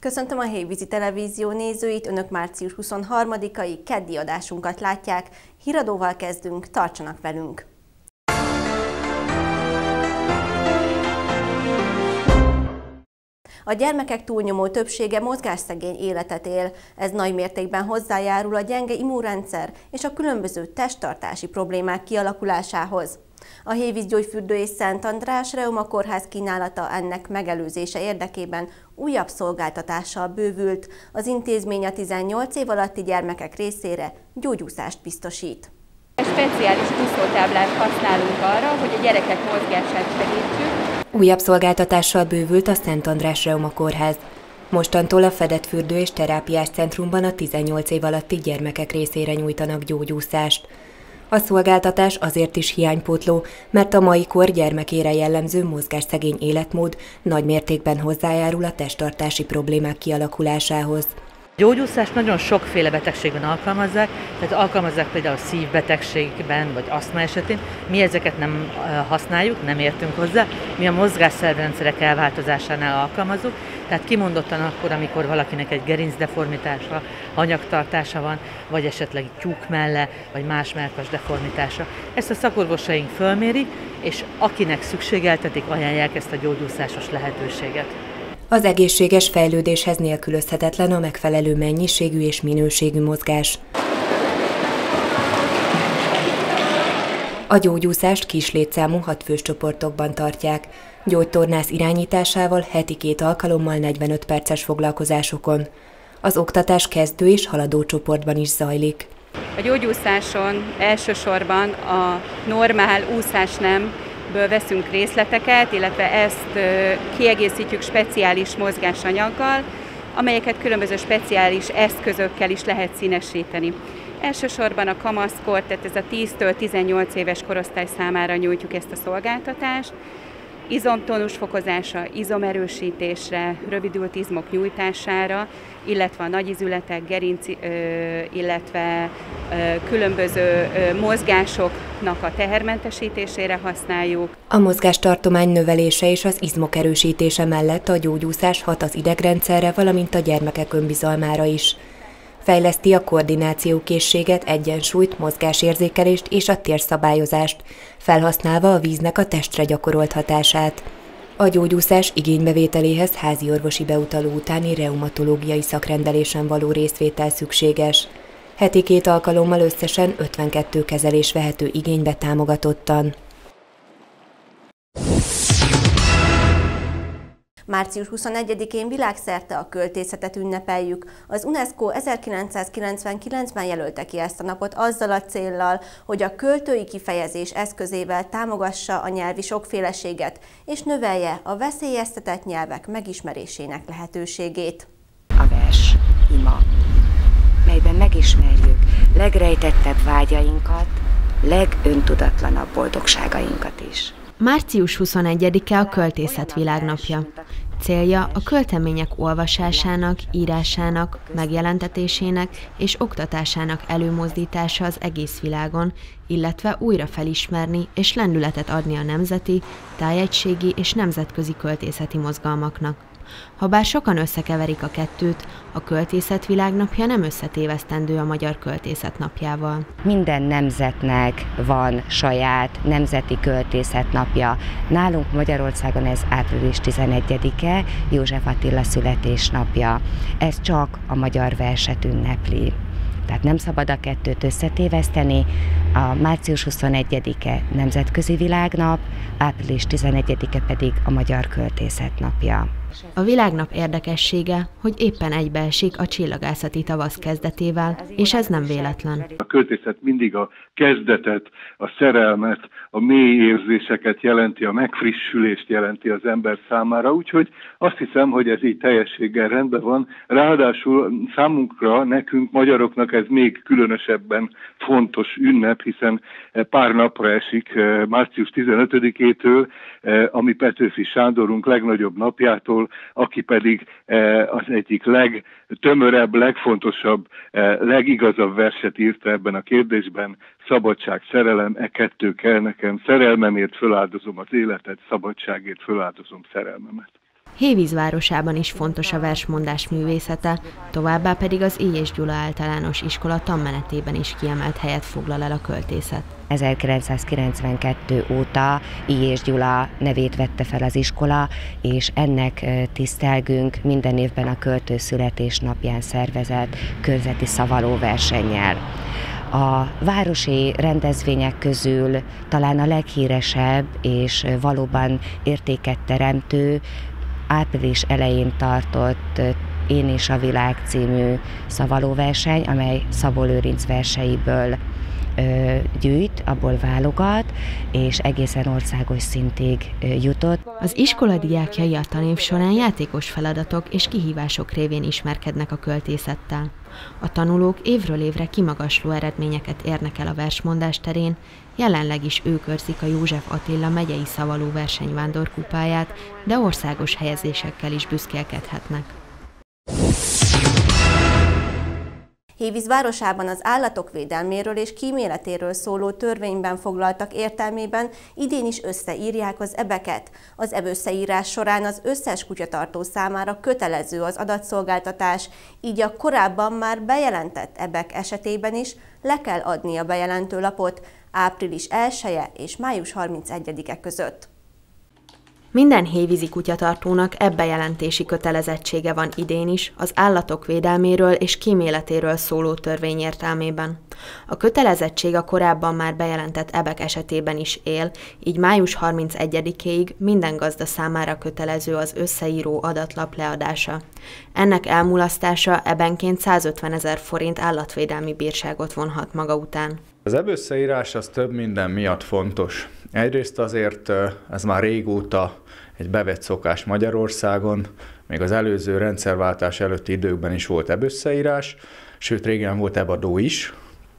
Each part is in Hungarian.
Köszöntöm a Hévízi Televízió nézőit, Önök március 23-ai keddi adásunkat látják. Híradóval kezdünk, tartsanak velünk! A gyermekek túlnyomó többsége mozgásszegény életet él. Ez nagy mértékben hozzájárul a gyenge immunrendszer és a különböző testtartási problémák kialakulásához. A Hévíz Gyógyfürdő és Szent András Reuma Kórház kínálata ennek megelőzése érdekében újabb szolgáltatással bővült. Az intézmény a 18 év alatti gyermekek részére gyógyúszást biztosít. Speciális úszótáblát használunk arra, hogy a gyerekek mozgását segítsük. Újabb szolgáltatással bővült a Szent András Reuma Kórház. Mostantól a fedett fürdő és terápiás centrumban a 18 év alatti gyermekek részére nyújtanak gyógyúszást. A szolgáltatás azért is hiánypótló, mert a mai kor gyermekére jellemző mozgásszegény életmód nagy mértékben hozzájárul a testtartási problémák kialakulásához. A gyógyúszást nagyon sokféle betegségben alkalmazzák, tehát alkalmazzák például szívbetegségben vagy asztma esetén. Mi ezeket nem használjuk, nem értünk hozzá, mi a mozgásszervrendszerek elváltozásánál alkalmazzuk, tehát kimondottan akkor, amikor valakinek egy gerincdeformitása, hanyagtartása van, vagy esetleg tyúkmelle, vagy más mellkas deformitása. Ezt a szakorvosaink fölmérik, és akinek szükségeltetik, ajánlják ezt a gyógyúszásos lehetőséget. Az egészséges fejlődéshez nélkülözhetetlen a megfelelő mennyiségű és minőségű mozgás. A gyógyúszást kis létszámú 6 fős csoportokban tartják. Gyógytornász irányításával heti 2 alkalommal 45 perces foglalkozásokon. Az oktatás kezdő és haladó csoportban is zajlik. A gyógyúszáson elsősorban a normál úszásnemből veszünk részleteket, illetve ezt kiegészítjük speciális mozgásanyaggal, amelyeket különböző speciális eszközökkel is lehet színesíteni. Elsősorban a kamaszkor, tehát ez a 10-től 18 éves korosztály számára nyújtjuk ezt a szolgáltatást. Izomtónus fokozása, izomerősítésre, rövidült izmok nyújtására, illetve a nagyizületek, gerinc, illetve különböző mozgásoknak a tehermentesítésére használjuk. A mozgástartomány növelése és az izmok erősítése mellett a gyógyúszás hat az idegrendszerre, valamint a gyermekek önbizalmára is. Fejleszti a koordinációkészséget, egyensúlyt, mozgásérzékelést és a térszabályozást, felhasználva a víznek a testre gyakorolt hatását. A gyógyúszás igénybevételéhez házi orvosi beutaló utáni reumatológiai szakrendelésen való részvétel szükséges. Heti 2 alkalommal összesen 52 kezelés vehető igénybe támogatottan. Március 21-én világszerte a költészetet ünnepeljük. Az UNESCO 1999-ben jelölte ki ezt a napot azzal a céllal, hogy a költői kifejezés eszközével támogassa a nyelvi sokféleséget és növelje a veszélyeztetett nyelvek megismerésének lehetőségét. A vers, ima, melyben megismerjük legrejtettebb vágyainkat, legöntudatlanabb boldogságainkat is. Március 21-e a Költészet Világnapja. Célja a költemények olvasásának, írásának, megjelentetésének és oktatásának előmozdítása az egész világon, illetve újra felismerni és lendületet adni a nemzeti, tájegységi és nemzetközi költészeti mozgalmaknak. Habár sokan összekeverik a kettőt, a Költészet Világnapja nem összetévesztendő a Magyar Költészet Napjával. Minden nemzetnek van saját nemzeti költészetnapja. Nálunk Magyarországon ez április 11-e, József Attila születésnapja. Ez csak a magyar verset ünnepli. Tehát nem szabad a kettőt összetéveszteni. A március 21-e Nemzetközi Világnap, április 11-e pedig a Magyar Költészet Napja. A világnap érdekessége, hogy éppen egybeesik a csillagászati tavasz kezdetével, és ez nem véletlen. A költészet mindig a kezdetet, a szerelmet, a mély érzéseket jelenti, a megfrissülést jelenti az ember számára, úgyhogy azt hiszem, hogy ez így teljességgel rendben van. Ráadásul számunkra, nekünk, magyaroknak ez még különösebben fontos ünnep, hiszen pár napra esik március 15-től, ami Petőfi Sándorunk legnagyobb napjától, aki pedig az egyik legtömörebb, legfontosabb, legigazabb verset írta ebben a kérdésben: szabadság, szerelem, e kettő kell nekem, szerelmemért föláldozom az életet, szabadságért föláldozom szerelmemet. Hévíz városában is fontos a versmondás művészete, továbbá pedig az Éjés Gyula Általános Iskola tanmenetében is kiemelt helyet foglal el a költészet. 1992 óta Éjés Gyula nevét vette fel az iskola, és ennek tisztelgünk minden évben a költő születésnapján szervezett körzeti szavalóversennyel. A városi rendezvények közül talán a leghíresebb és valóban értéket teremtő április elején tartott Én és a világ című szavalóverseny, amely Szabó Lőrinc verseiből gyűjt, abból válogat, és egészen országos szintig jutott. Az iskola diákjai a tanév során játékos feladatok és kihívások révén ismerkednek a költészettel. A tanulók évről évre kimagasló eredményeket érnek el a versmondás terén, jelenleg is ők őrzik a József Attila megyei szavalóverseny vándorkupáját, de országos helyezésekkel is büszkélkedhetnek. Hévíz városában az állatok védelméről és kíméletéről szóló törvényben foglaltak értelmében idén is összeírják az ebeket. Az ebösszeírás során az összes kutyatartó számára kötelező az adatszolgáltatás, így a korábban már bejelentett ebek esetében is le kell adni a bejelentőlapot április 1-e és május 31-e között. Minden hévízi kutyatartónak bejelentési kötelezettsége van idén is az állatok védelméről és kíméletéről szóló törvény értelmében. A kötelezettség a korábban már bejelentett ebek esetében is él, így május 31-ig minden gazda számára kötelező az összeíró adatlap leadása. Ennek elmulasztása ebenként 150 000 forint állatvédelmi bírságot vonhat maga után. Az ebösszeírás az több minden miatt fontos. Egyrészt azért ez már régóta egy bevett szokás Magyarországon, még az előző rendszerváltás előtti időkben is volt ebösszeírás, sőt régen volt ebadó is,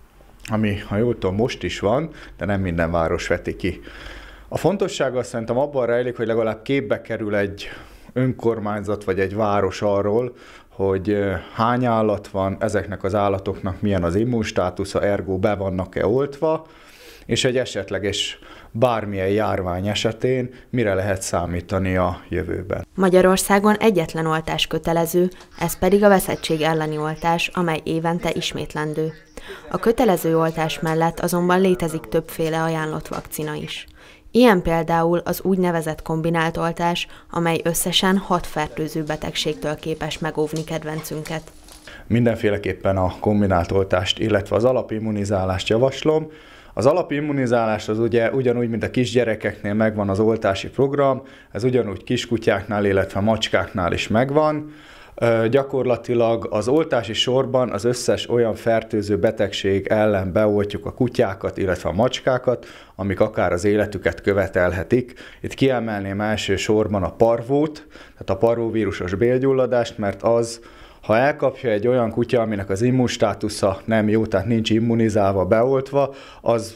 ami, ha jól tudom, most is van, de nem minden város veti ki. A fontossága szerintem abban rejlik, hogy legalább képbe kerül egy önkormányzat vagy egy város arról, hogy hány állat van, ezeknek az állatoknak milyen az immunstátusza, ergo be vannak-e oltva, és egy esetleges bármilyen járvány esetén mire lehet számítani a jövőben. Magyarországon egyetlen oltás kötelező, ez pedig a veszettség elleni oltás, amely évente ismétlendő. A kötelező oltás mellett azonban létezik többféle ajánlott vakcina is. Ilyen például az úgynevezett kombinált oltás, amely összesen 6 fertőző betegségtől képes megóvni kedvencünket. Mindenféleképpen a kombinált oltást, illetve az alapimmunizálást javaslom. Az alapimmunizálás az ugye ugyanúgy, mint a kisgyerekeknél megvan az oltási program, ez ugyanúgy kiskutyáknál, illetve macskáknál is megvan. Gyakorlatilag az oltási sorban az összes olyan fertőző betegség ellen beoltjuk a kutyákat, illetve a macskákat, amik akár az életüket követelhetik. Itt kiemelném elsősorban a parvót, tehát a parvóvírusos bélgyulladást, mert az, ha elkapja egy olyan kutya, aminek az immunstátusza nem jó, tehát nincs immunizálva, beoltva, az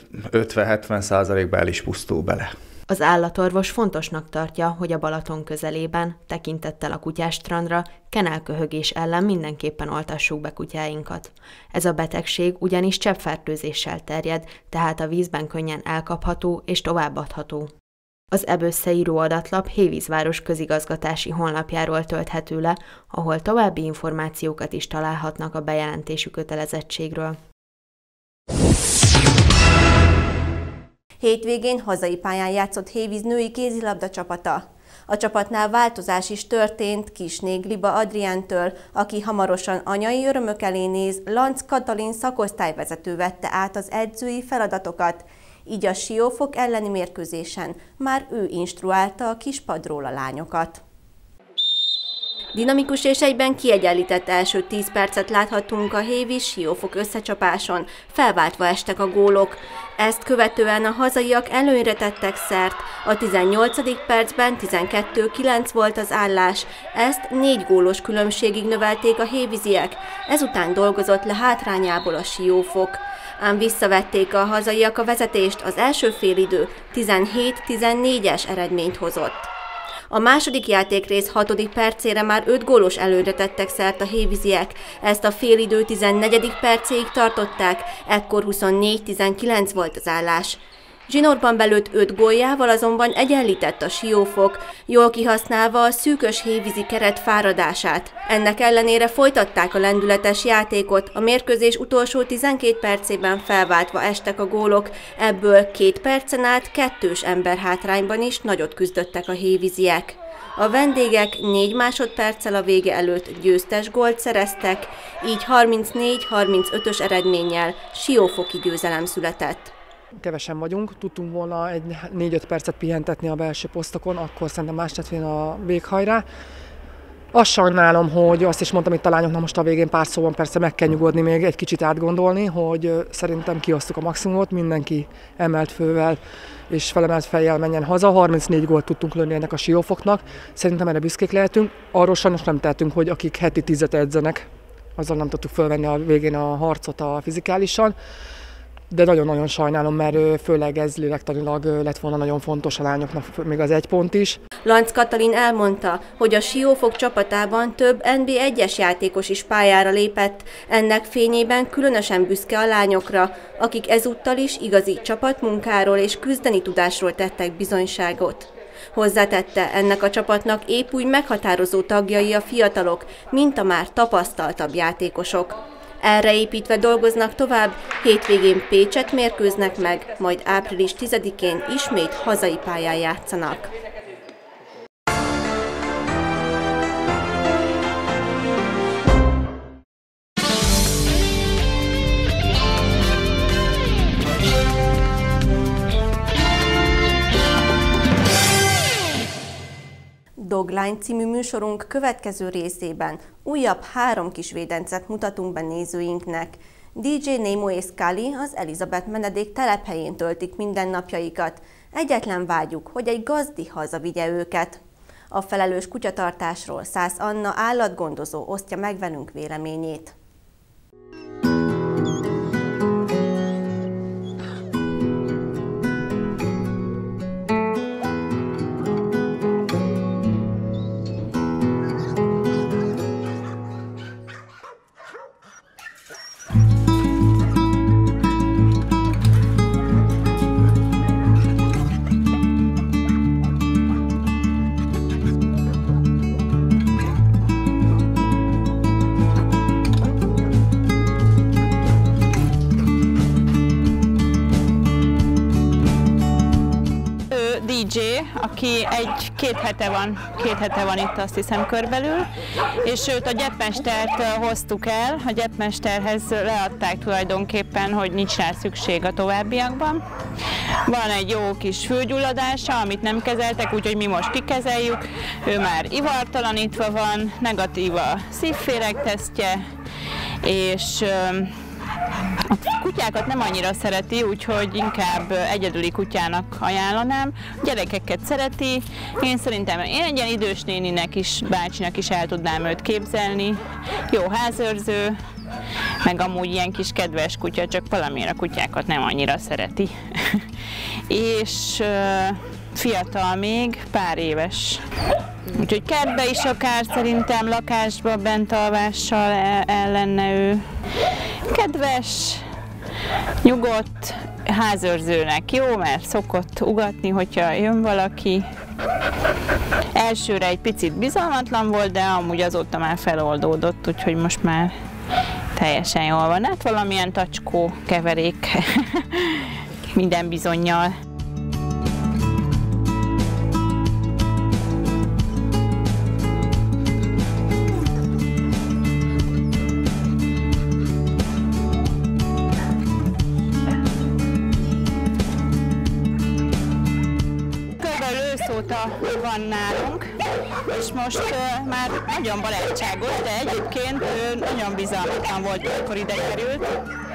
50-70%-ban el is pusztul bele. Az állatorvos fontosnak tartja, hogy a Balaton közelében, tekintettel a kutyástrandra, kenelköhögés ellen mindenképpen oltassuk be kutyáinkat. Ez a betegség ugyanis cseppfertőzéssel terjed, tehát a vízben könnyen elkapható és továbbadható. Az ebösszeíró adatlap Hévíz város közigazgatási honlapjáról tölthető le, ahol további információkat is találhatnak a bejelentésű kötelezettségről. Hétvégén hazai pályán játszott Hévíz női kézilabda csapata. A csapatnál változás is történt Kisné Gliba Adriántől, aki hamarosan anyai örömök elé néz, Lanc Katalin szakosztályvezető vette át az edzői feladatokat, így a Siófok elleni mérkőzésen már ő instruálta a kispadról a lányokat. Dinamikus és egyben kiegyenlített első 10 percet láthattunk a Hévíz-Siófok összecsapáson, felváltva estek a gólok. Ezt követően a hazaiak előnyre tettek szert, a 18. percben 12-9 volt az állás, ezt 4 gólos különbségig növelték a hévíziek, ezután dolgozott le hátrányából a Siófok. Ám visszavették a hazaiak a vezetést, az első félidő 17-14-es eredményt hozott. A második játékrész 6. percére már 5 gólos előnyre tettek szert a hévíziek, ezt a félidő 14. percéig tartották, ekkor 24-19 volt az állás. Zsinórban belőtt 5 góljával azonban egyenlített a Siófok, jól kihasználva a szűkös hévízi keret fáradását. Ennek ellenére folytatták a lendületes játékot, a mérkőzés utolsó 12 percében felváltva estek a gólok, ebből 2 percen át 2-s emberhátrányban is nagyot küzdöttek a hévíziek. A vendégek 4 másodperccel a vége előtt győztes gólt szereztek, így 34-35-ös eredménnyel siófoki győzelem született. Kevesen vagyunk, tudtunk volna egy 4-5 percet pihentetni a belső posztokon, akkor szerintem más lett volna a véghajrá. Azt sajnálom, hogy azt is mondtam itt a lányoknak most a végén pár szóban, persze meg kell nyugodni, még egy kicsit átgondolni, hogy szerintem kihoztuk a maximumot, mindenki emelt fővel és felemelt fejjel menjen haza. 34 gólt tudtunk lőni ennek a Siófoknak, szerintem erre büszkék lehetünk. Arról sajnos nem tehetünk, hogy akik heti 10-et edzenek, azzal nem tudtuk fölvenni a végén a harcot a fizikálisan. De nagyon-nagyon sajnálom, mert főleg ez lélektanilag lett volna nagyon fontos a lányoknak, még az 1 pont is. Lanc Katalin elmondta, hogy a Siófok csapatában több NB1-es játékos is pályára lépett, ennek fényében különösen büszke a lányokra, akik ezúttal is igazi csapatmunkáról és küzdeni tudásról tettek bizonyságot. Hozzátette, ennek a csapatnak épp úgy meghatározó tagjai a fiatalok, mint a már tapasztaltabb játékosok. Erre építve dolgoznak tovább, hétvégén Pécset mérkőznek meg, majd április 10-én ismét hazai pályán játszanak. Dogline című műsorunk következő részében újabb 3 kisvédencet mutatunk be nézőinknek. DJ Nemo és Scully az Elizabeth menedék telephelyén töltik mindennapjaikat. Egyetlen vágyuk, hogy egy gazdi hazavigye őket. A felelős kutyatartásról Szász Anna állatgondozó osztja meg velünk véleményét. Aki két hete van itt, azt hiszem, körbelül, és őt a gyepmestert hoztuk el, a gyepmesterhez leadták tulajdonképpen, hogy nincs rá szükség a továbbiakban. Van egy jó kis fülgyulladása, amit nem kezeltek, úgyhogy mi most kikezeljük. Ő már ivartalanítva van, negatív a szívféreg tesztje, és a kutyákat nem annyira szereti, úgyhogy inkább egyedüli kutyának ajánlanám. A gyerekeket szereti, én szerintem egy ilyen idős néninek is, bácsinak is el tudnám őt képzelni. Jó házőrző, meg amúgy ilyen kis kedves kutya, csak valamiért a kutyákat nem annyira szereti. És fiatal még, pár éves. Úgyhogy kertbe is akár szerintem lakásba bent alvással el lenne ő. Kedves, nyugodt, házőrzőnek jó, mert szokott ugatni, hogyha jön valaki. Elsőre egy picit bizalmatlan volt, de amúgy azóta már feloldódott, úgyhogy most már teljesen jól van. Hát valamilyen tacskó keverék minden bizonnyal. Van nálunk, és most már nagyon barátságos, de egyébként nagyon bizalmatlan volt, amikor ide került.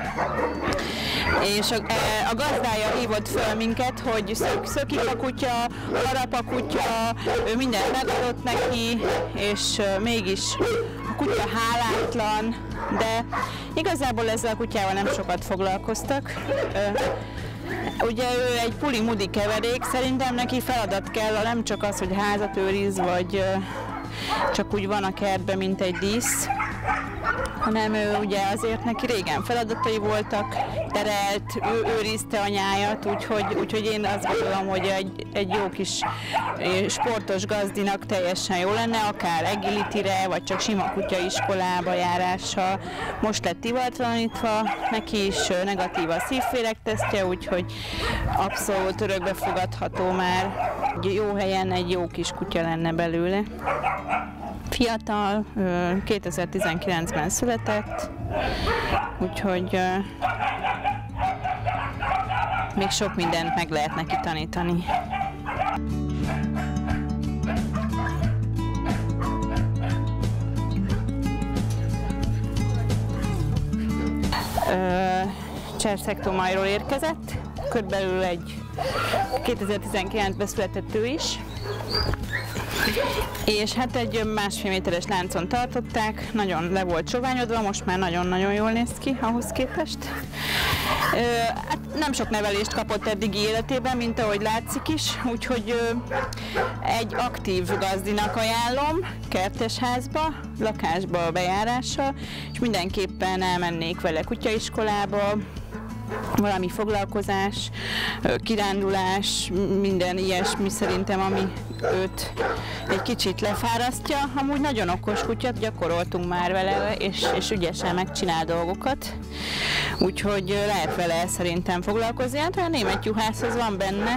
És a gazdája hívott föl minket, hogy szökik a kutya, harap a kutya, ő mindent megadott neki, és mégis a kutya hálátlan, de igazából ezzel a kutyával nem sokat foglalkoztak. Ugye ő egy puli-mudi keverék, szerintem neki feladat kell, nem csak az, hogy házat őriz, vagy csak úgy van a kertben, mint egy dísz. hanem ő ugye azért neki régen feladatai voltak, terelt, ő őrizte anyáját, úgyhogy én azt gondolom, hogy egy jó kis sportos gazdinak teljesen jó lenne, akár agility-re, vagy csak sima kutyaiskolába járással. Most lett ivartalanítva, neki is negatív a szívféregtesztje, úgyhogy abszolút örökbefogadható már. Jó helyen egy jó kis kutya lenne belőle. Fiatal, 2019-ben született, úgyhogy még sok mindent meg lehet neki tanítani. Cserszektomajról érkezett, körülbelül egy 2019-ben született ő is, és hát egy 1,5 méteres láncon tartották, nagyon le volt soványodva, most már nagyon-nagyon jól néz ki ahhoz képest. Hát nem sok nevelést kapott eddigi életében, mint ahogy látszik is, úgyhogy egy aktív gazdinak ajánlom, kertesházba, lakásba bejárással, és mindenképpen elmennék vele kutyaiskolába, valami foglalkozás, kirándulás, minden ilyesmi szerintem, ami őt egy kicsit lefárasztja. Amúgy nagyon okos kutyát, gyakoroltunk már vele, és ügyesen megcsinál dolgokat. Úgyhogy lehet vele szerintem foglalkozni. Hát a német juhászhoz van benne.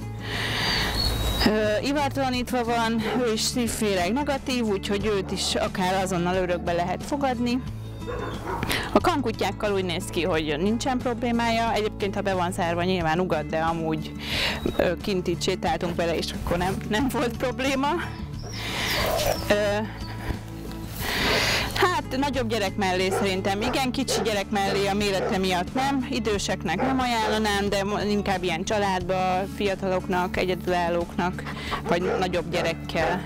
Ivartalanítva van, ő is szívféreg negatív, úgyhogy őt is akár azonnal örökbe lehet fogadni. A kankutyákkal úgy néz ki, hogy nincsen problémája. Egyébként, ha be van zárva, nyilván ugat, de amúgy kint itt sétáltunk vele, és akkor nem volt probléma. Hát nagyobb gyerek mellé szerintem igen, kicsi gyerek mellé a mérete miatt nem, időseknek nem ajánlanám, de inkább ilyen családba, fiataloknak, egyedülállóknak, vagy nagyobb gyerekkel.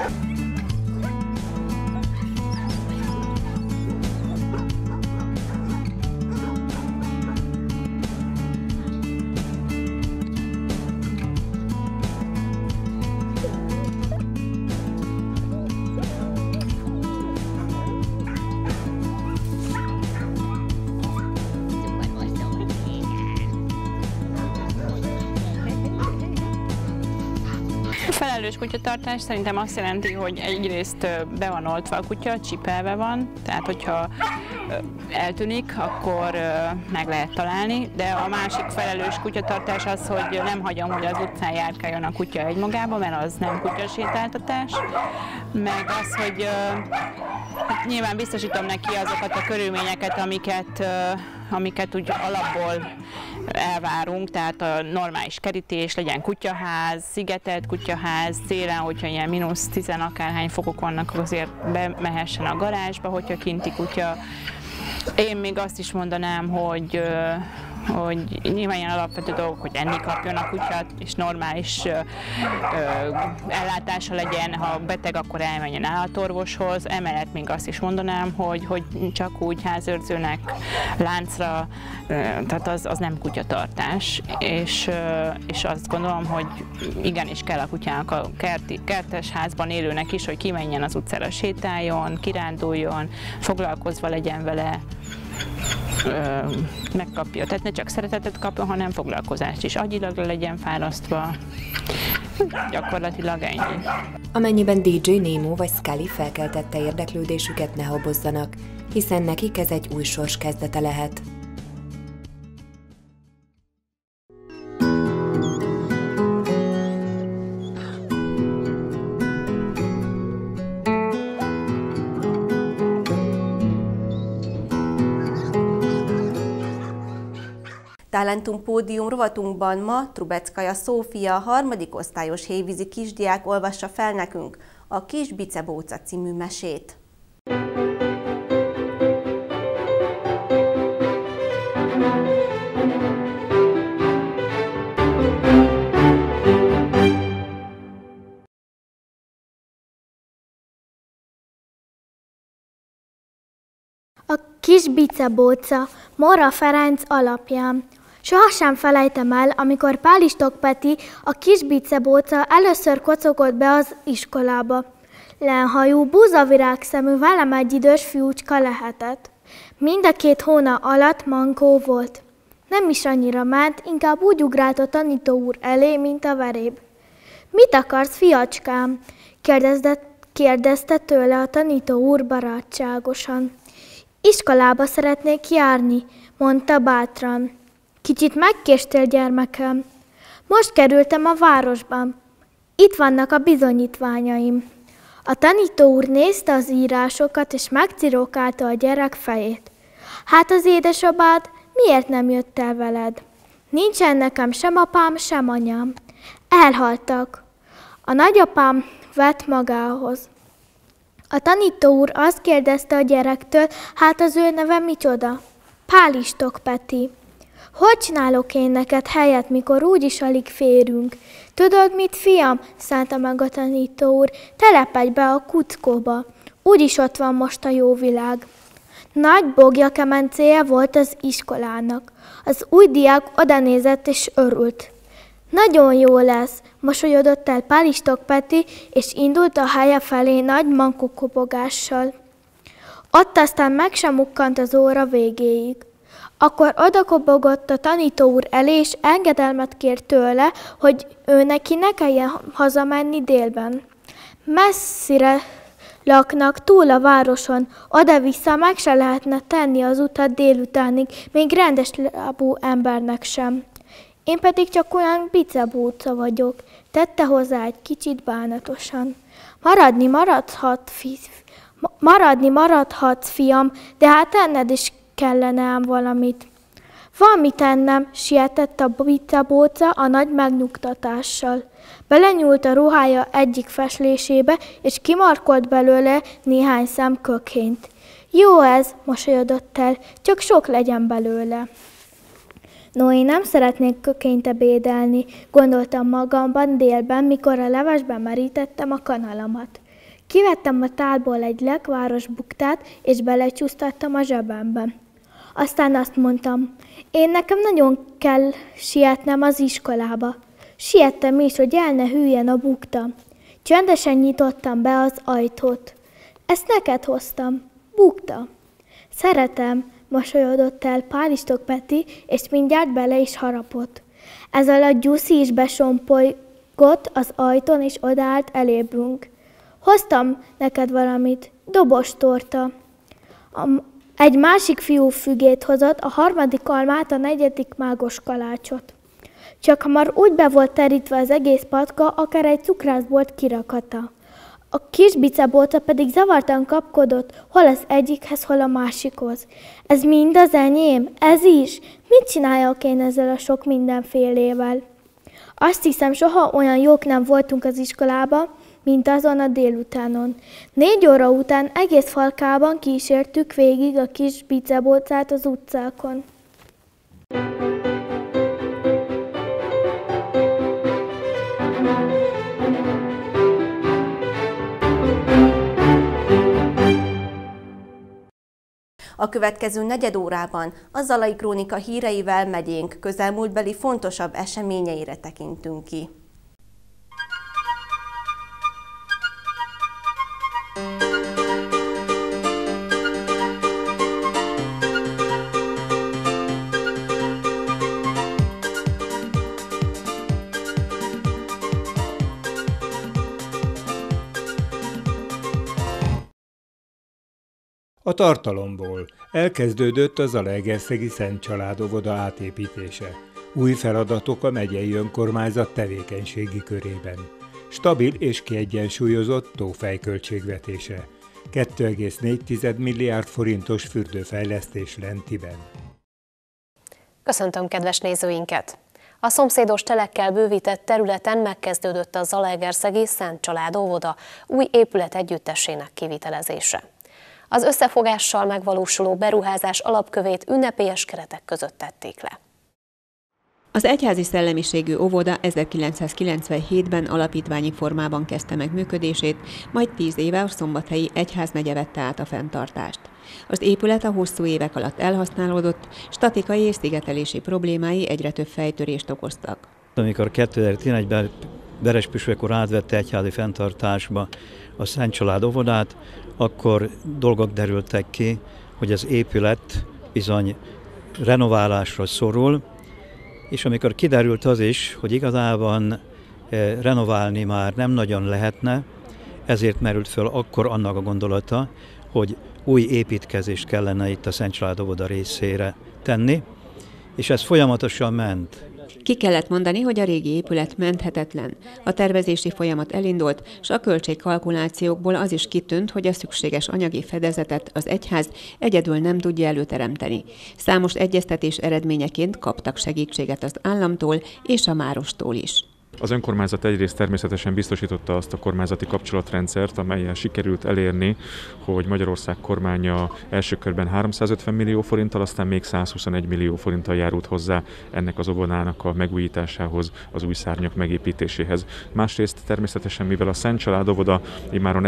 Felelős kutyatartás szerintem azt jelenti, hogy egyrészt be van oltva a kutya, csipelve van, tehát hogyha eltűnik, akkor meg lehet találni, de a másik felelős kutyatartás az, hogy nem hagyom, hogy az utcán járkáljon a kutya egymagába, mert az nem kutyasétáltatás, meg az, hogy hát nyilván biztosítom neki azokat a körülményeket, amiket úgy alapból elvárunk, tehát a normális kerítés, legyen kutyaház, szigetelt kutyaház, télen, hogyha ilyen -10 akárhány fokok vannak, azért bemehessen a garázsba, hogyha kinti kutya. Én még azt is mondanám, hogy nyilván ilyen alapvető dolgok, hogy enni kapjon a kutyát, és normális ellátása legyen, ha beteg, akkor elmenjen állatorvoshoz. Emellett még azt is mondanám, hogy csak úgy házőrzőnek láncra, tehát az nem kutyatartás, és azt gondolom, hogy igenis kell a kutyának a kertes házban élőnek is, hogy kimenjen az utcára, sétáljon, kiránduljon, foglalkozva legyen vele, megkapja, tehát ne csak szeretetet kapjon, hanem foglalkozást is, agyilag legyen fárasztva, gyakorlatilag ennyi. Amennyiben DJ Nemo vagy Scully felkeltette érdeklődésüket, ne habozzanak, hiszen nekik ez egy új sors kezdete lehet. Talentum Pódium rovatunkban ma Trubeckaja Szófia, 3. osztályos hévízi kisdiák olvassa fel nekünk a Kis Bicebóca című mesét. A Kis Bicebóca, Mora Ferenc alapján. Sohasem felejtem el, amikor Pálistok Peti, a Kis Bicebóca először kocogott be az iskolába. Lenhajú, búzavirágszemű, velem egy idős fiúcska lehetett. Mind a 2 hónap alatt mankó volt. Nem is annyira ment, inkább úgy ugrált a tanító úr elé, mint a veréb. Mit akarsz, fiacskám? Kérdezte tőle a tanító úr barátságosan. Iskolába szeretnék járni, mondta bátran. Kicsit megkéstél, gyermekem. Most kerültem a városban. Itt vannak a bizonyítványaim. A tanító úr nézte az írásokat, és megcirokálta a gyerek fejét. Hát az édesapád miért nem jött el veled? Nincsen nekem sem apám, sem anyám. Elhaltak. A nagyapám vett magához. A tanító úr azt kérdezte a gyerektől, hát az ő neve micsoda? Pálistok Peti. Hogy csinálok én neked helyet, mikor úgyis alig férünk? Tudod mit, fiam? Szánta meg a tanító úr. Telepedj be a kuckóba. Úgyis ott van most a jó világ. Nagy bogja kemencéje volt az iskolának. Az új diák odanézett és örült. Nagyon jó lesz, mosolyodott el Pálistok Peti, és indult a helye felé nagy mankókobogással. Ott aztán meg sem mukkant az óra végéig. Akkor odakobogott a tanító úr elé, és engedelmet kért tőle, hogy ő neki ne kelljen hazamenni délben. Messzire laknak túl a városon, oda-vissza meg se lehetne tenni az utat délutánig, még rendes lábú embernek sem. Én pedig csak olyan bicebóca vagyok, tette hozzá egy kicsit bánatosan. Maradni maradhatsz, fiam, de hát enned is kellene ám valamit. Van mit ennem, sietett a bicebóca a nagy megnyugtatással. Belenyúlt a ruhája egyik feslésébe, és kimarkolt belőle néhány szem kökényt. Jó ez, mosolyodott el, csak sok legyen belőle. No, én nem szeretnék kökényt ebédelni, gondoltam magamban délben, mikor a levesben merítettem a kanalamat. Kivettem a tálból egy lekváros buktát, és belecsúsztattam a zsebembe. Aztán azt mondtam, én nekem nagyon kell sietnem az iskolába. Siettem is, hogy el ne hűljen a bukta. Csendesen nyitottam be az ajtót. Ezt neked hoztam. Bukta. Szeretem, mosolyodott el Pálistok Peti, és mindjárt bele is harapott. Ez alatt Gyuszi is besompolygott az ajtón, és odaállt elébünk. Hoztam neked valamit, dobostorta. Egy másik fiú fügét hozott, a harmadik almát, a negyedik mágos kalácsot. Csak hamar úgy be volt terítve az egész patka, akár egy cukrászbolt kirakata. A kis bicebóca pedig zavartan kapkodott, hol az egyikhez, hol a másikhoz. Ez mind az enyém? Ez is? Mit csináljak én ezzel a sok mindenfélével? Azt hiszem, soha olyan jók nem voltunk az iskolában, mint azon a délutánon. 4 óra után egész falkában kísértük végig a kis bicebócát az utcákon. A következő negyed órában a Zalai Krónika híreivel megyénk közelmúltbeli fontosabb eseményeire tekintünk ki. A tartalomból elkezdődött a Zalaegerszegi Szent Család óvoda átépítése. Új feladatok a megyei önkormányzat tevékenységi körében. Stabil és kiegyensúlyozott tófej költségvetése. 2,4 milliárd forintos fürdőfejlesztés Lentiben. Köszöntöm kedves nézőinket! A szomszédos telekkel bővített területen megkezdődött a Zalaegerszegi Szent Család óvoda új épület együttesének kivitelezése. Az összefogással megvalósuló beruházás alapkövét ünnepélyes keretek között tették le. Az egyházi szellemiségű óvoda 1997-ben alapítványi formában kezdte meg működését, majd 10 éve a Szombathelyi Egyházmegye vette át a fenntartást. Az épület a hosszú évek alatt elhasználódott, statikai és szigetelési problémái egyre több fejtörést okoztak. Amikor 2011-ben Veres püspök átvette egyházi fenntartásba a Szent Család óvodát, akkor dolgok derültek ki, hogy az épület bizony renoválásra szorul, és amikor kiderült az is, hogy igazában renoválni már nem nagyon lehetne, ezért merült föl akkor annak a gondolata, hogy új építkezést kellene itt a Szent Család óvoda részére tenni, és ez folyamatosan ment. Ki kellett mondani, hogy a régi épület menthetetlen. A tervezési folyamat elindult, és a költségkalkulációkból az is kitűnt, hogy a szükséges anyagi fedezetet az egyház egyedül nem tudja előteremteni. Számos egyeztetés eredményeként kaptak segítséget az államtól és a várostól is. Az önkormányzat egyrészt természetesen biztosította azt a kormányzati kapcsolatrendszert, amellyel sikerült elérni, hogy Magyarország kormánya első körben 350 millió forinttal, aztán még 121 millió forinttal járult hozzá ennek az óvodának a megújításához, az új szárnyak megépítéséhez. Másrészt természetesen, mivel a Szent Család óvoda immáron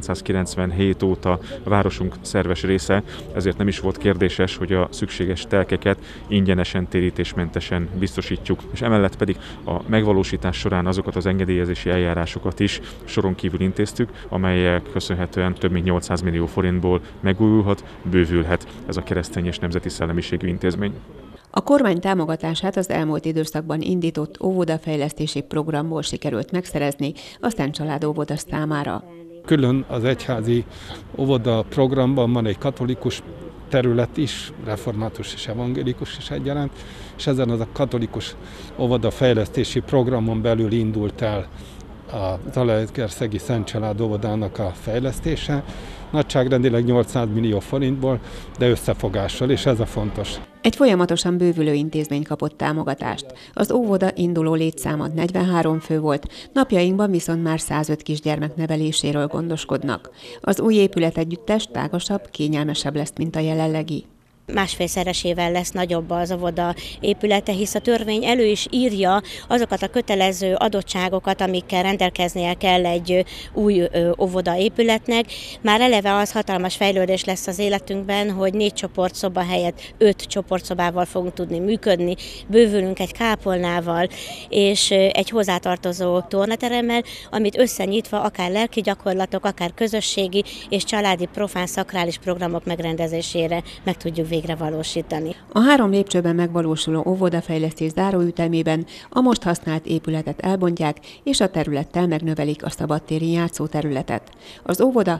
1997 óta a városunk szerves része, ezért nem is volt kérdéses, hogy a szükséges telkeket ingyenesen, térítésmentesen biztosítjuk, és emellett pedig a megvalósítás során azokat az engedélyezési eljárásokat is soron kívül intéztük, amelyek köszönhetően több mint 800 millió forintból megújulhat, bővülhet ez a keresztény és nemzeti szellemiségű intézmény. A kormány támogatását az elmúlt időszakban indított óvodafejlesztési programból sikerült megszerezni a Szent Család óvoda számára. Külön az egyházi óvoda programban van egy katolikus terület is, református és evangélikus is egyaránt, és ezen az a katolikus óvodafejlesztési programon belül indult el a Zalaegerszegi Szent Család óvodának a fejlesztése, nagyságrendileg 800 millió forintból, de összefogással, és ez a fontos. Egy folyamatosan bővülő intézmény kapott támogatást. Az óvoda induló létszáma 43 fő volt, napjainkban viszont már 105 kisgyermek neveléséről gondoskodnak. Az új épület együttes tágasabb, kényelmesebb lesz, mint a jelenlegi. Másfélszeresével lesz nagyobb az óvoda épülete, hisz a törvény elő is írja azokat a kötelező adottságokat, amikkel rendelkeznie kell egy új óvoda épületnek. Már eleve az hatalmas fejlődés lesz az életünkben, hogy 4 csoportszoba helyett 5 csoportszobával fogunk tudni működni, bővülünk egy kápolnával és egy hozzátartozó tornateremmel, amit összenyitva akár lelki gyakorlatok, akár közösségi és családi profán szakrális programok megrendezésére meg tudjuk végre valósítani. A 3 lépcsőben megvalósuló óvodafejlesztés záróütemében a most használt épületet elbontják, és a területtel megnövelik a szabadtéri játszóterületet. Az óvoda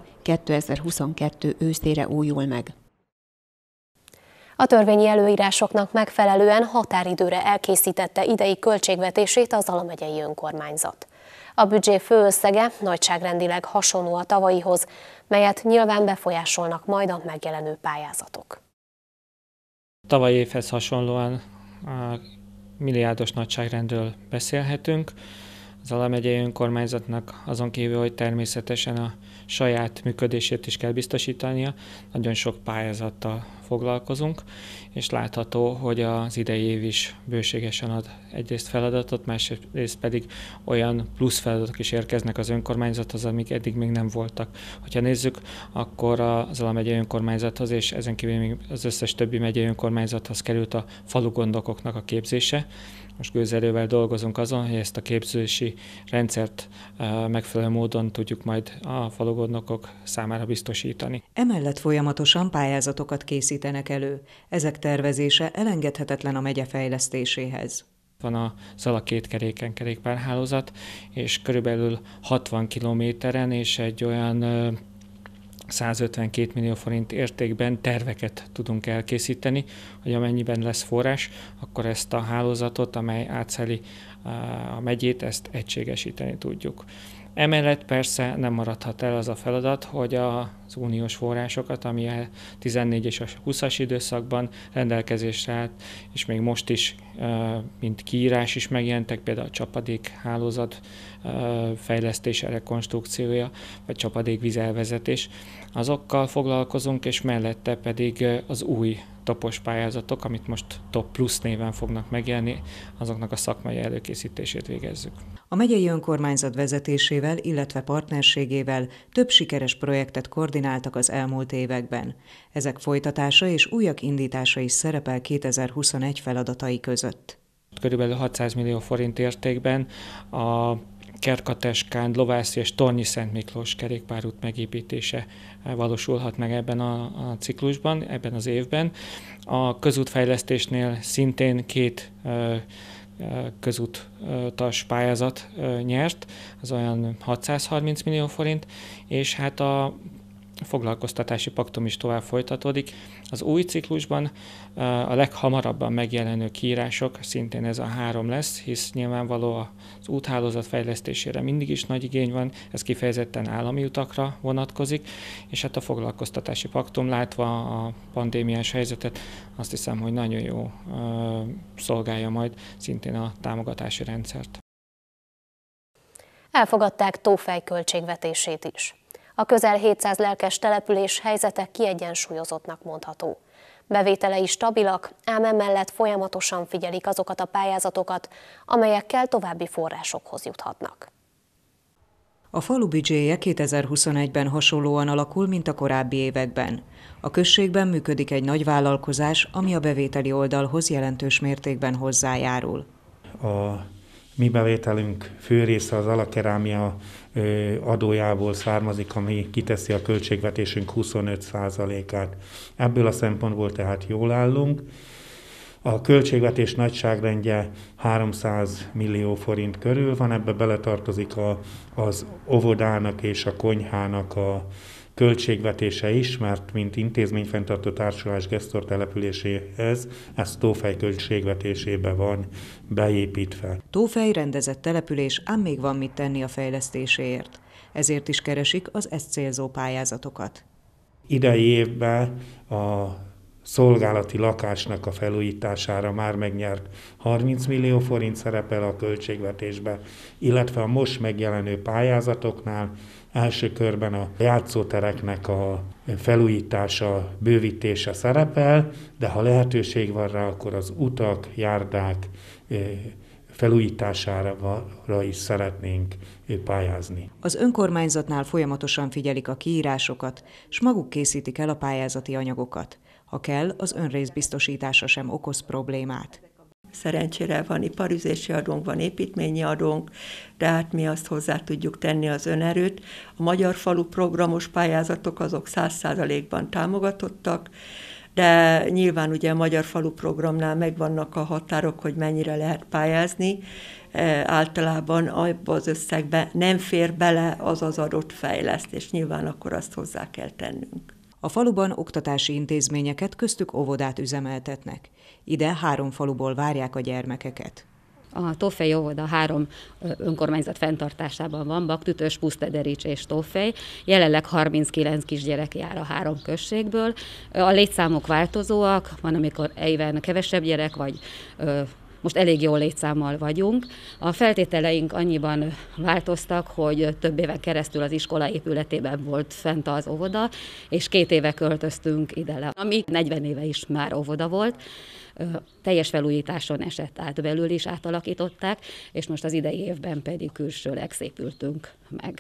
2022 őszére újul meg. A törvényi előírásoknak megfelelően határidőre elkészítette idei költségvetését az Zala megyei önkormányzat. A büdzsé főösszege nagyságrendileg hasonló a tavalyihoz, melyet nyilván befolyásolnak majd a megjelenő pályázatok. Tavalyi évhez hasonlóan a milliárdos nagyságrendről beszélhetünk. Az Zala megyei önkormányzatnak azon kívül, hogy természetesen a saját működését is kell biztosítania, nagyon sok pályázattal foglalkozunk, és látható, hogy az idei év is bőségesen ad egyrészt feladatot, másrészt pedig olyan plusz feladatok is érkeznek az önkormányzathoz, amik eddig még nem voltak. Ha nézzük, akkor a Zala megyei önkormányzathoz, és ezen kívül még az összes többi megyei önkormányzathoz került a falugondokoknak a képzése. Most gőzerővel dolgozunk azon, hogy ezt a képzési rendszert megfelelő módon tudjuk majd a falugondokok számára biztosítani. Emellett folyamatosan pályázatokat készítenek elő. Ezek tervezése elengedhetetlen a megye fejlesztéséhez. Van a Zala kétkeréken kerékpárhálózat, és körülbelül 60 kilométeren és egy olyan 152 millió forint értékben terveket tudunk elkészíteni, hogy amennyiben lesz forrás, akkor ezt a hálózatot, amely átszeli a megyét, ezt egységesíteni tudjuk. Emellett persze nem maradhat el az a feladat, hogy az uniós forrásokat, ami a 14 és a 20-as időszakban rendelkezésre állt, és még most is, mint kiírás is megjelentek, például a csapadékhálózat fejlesztése, rekonstrukciója, vagy csapadékvízelvezetés, azokkal foglalkozunk, és mellette pedig az új topos pályázatok, amit most Top Plus néven fognak megjelenni, azoknak a szakmai előkészítését végezzük. A megyei önkormányzat vezetésével, illetve partnerségével több sikeres projektet koordináltak az elmúlt években. Ezek folytatása és újak indítása is szerepel 2021 feladatai között. Körülbelül 600 millió forint értékben a Kerkateskán, Lovászi és Tornyi Szent Miklós kerékpárút megépítése valósulhat meg ebben a ciklusban, ebben az évben. A közútfejlesztésnél szintén 2 közútas pályázat nyert, az olyan 630 millió forint, és hát a foglalkoztatási paktum is tovább folytatódik. Az új ciklusban a leghamarabban megjelenő kiírások szintén ez a 3 lesz, hisz nyilvánvaló az úthálózat fejlesztésére mindig is nagy igény van, ez kifejezetten állami utakra vonatkozik, és hát a foglalkoztatási paktum, látva a pandémiás helyzetet, azt hiszem, hogy nagyon jó szolgálja majd szintén a támogatási rendszert. Elfogadták Tófej költségvetését is. A közel 700 lelkes település helyzete kiegyensúlyozottnak mondható. Bevételei stabilak, ám emellett folyamatosan figyelik azokat a pályázatokat, amelyekkel további forrásokhoz juthatnak. A falu büdzséje 2021-ben hasonlóan alakul, mint a korábbi években. A községben működik egy nagy vállalkozás, ami a bevételi oldalhoz jelentős mértékben hozzájárul. A mi bevételünk fő része az alakerámia adójából származik, ami kiteszi a költségvetésünk 25%-át. Ebből a szempontból tehát jól állunk. A költségvetés nagyságrendje 300 millió forint körül van, ebbe beletartozik az óvodának és a konyhának a költségvetése is, mert mint intézményfenntartó társulás Gesztor településéhez, ez Tófej költségvetésébe van beépítve. Tófej rendezett település, ám még van mit tenni a fejlesztéséért. Ezért is keresik az ezt célzó pályázatokat. Idei évben a szolgálati lakásnak a felújítására már megnyert 30 millió forint szerepel a költségvetésben, illetve a most megjelenő pályázatoknál első körben a játszótereknek a felújítása, bővítése szerepel, de ha lehetőség van rá, akkor az utak, járdák felújítására is szeretnénk pályázni. Az önkormányzatnál folyamatosan figyelik a kiírásokat, s maguk készítik el a pályázati anyagokat. Ha kell, az önrészbiztosítása sem okoz problémát. Szerencsére van iparüzési adónk, van építményi adónk, de hát mi azt hozzá tudjuk tenni az önerőt. A Magyar Falu programos pályázatok azok 100%-ban támogatottak, de nyilván ugye a Magyar Falu programnál megvannak a határok, hogy mennyire lehet pályázni. Általában abban az összegben nem fér bele az adott fejlesztés, nyilván akkor azt hozzá kell tennünk. A faluban oktatási intézményeket, köztük óvodát üzemeltetnek. Ide 3 faluból várják a gyermekeket. A Tófej óvoda 3 önkormányzat fenntartásában van, Baktütös, Pusztederics és Tófej. Jelenleg 39 kisgyerek jár a 3 községből. A létszámok változóak, van amikor éven kevesebb gyerek, vagy most elég jó létszámmal vagyunk. A feltételeink annyiban változtak, hogy több éven keresztül az iskola épületében volt fent az óvoda, és 2 éve költöztünk ide le, ami 40 éve is már óvoda volt. Teljes felújításon esett át, belül is átalakították, és most az idei évben pedig külsőleg szépültünk meg.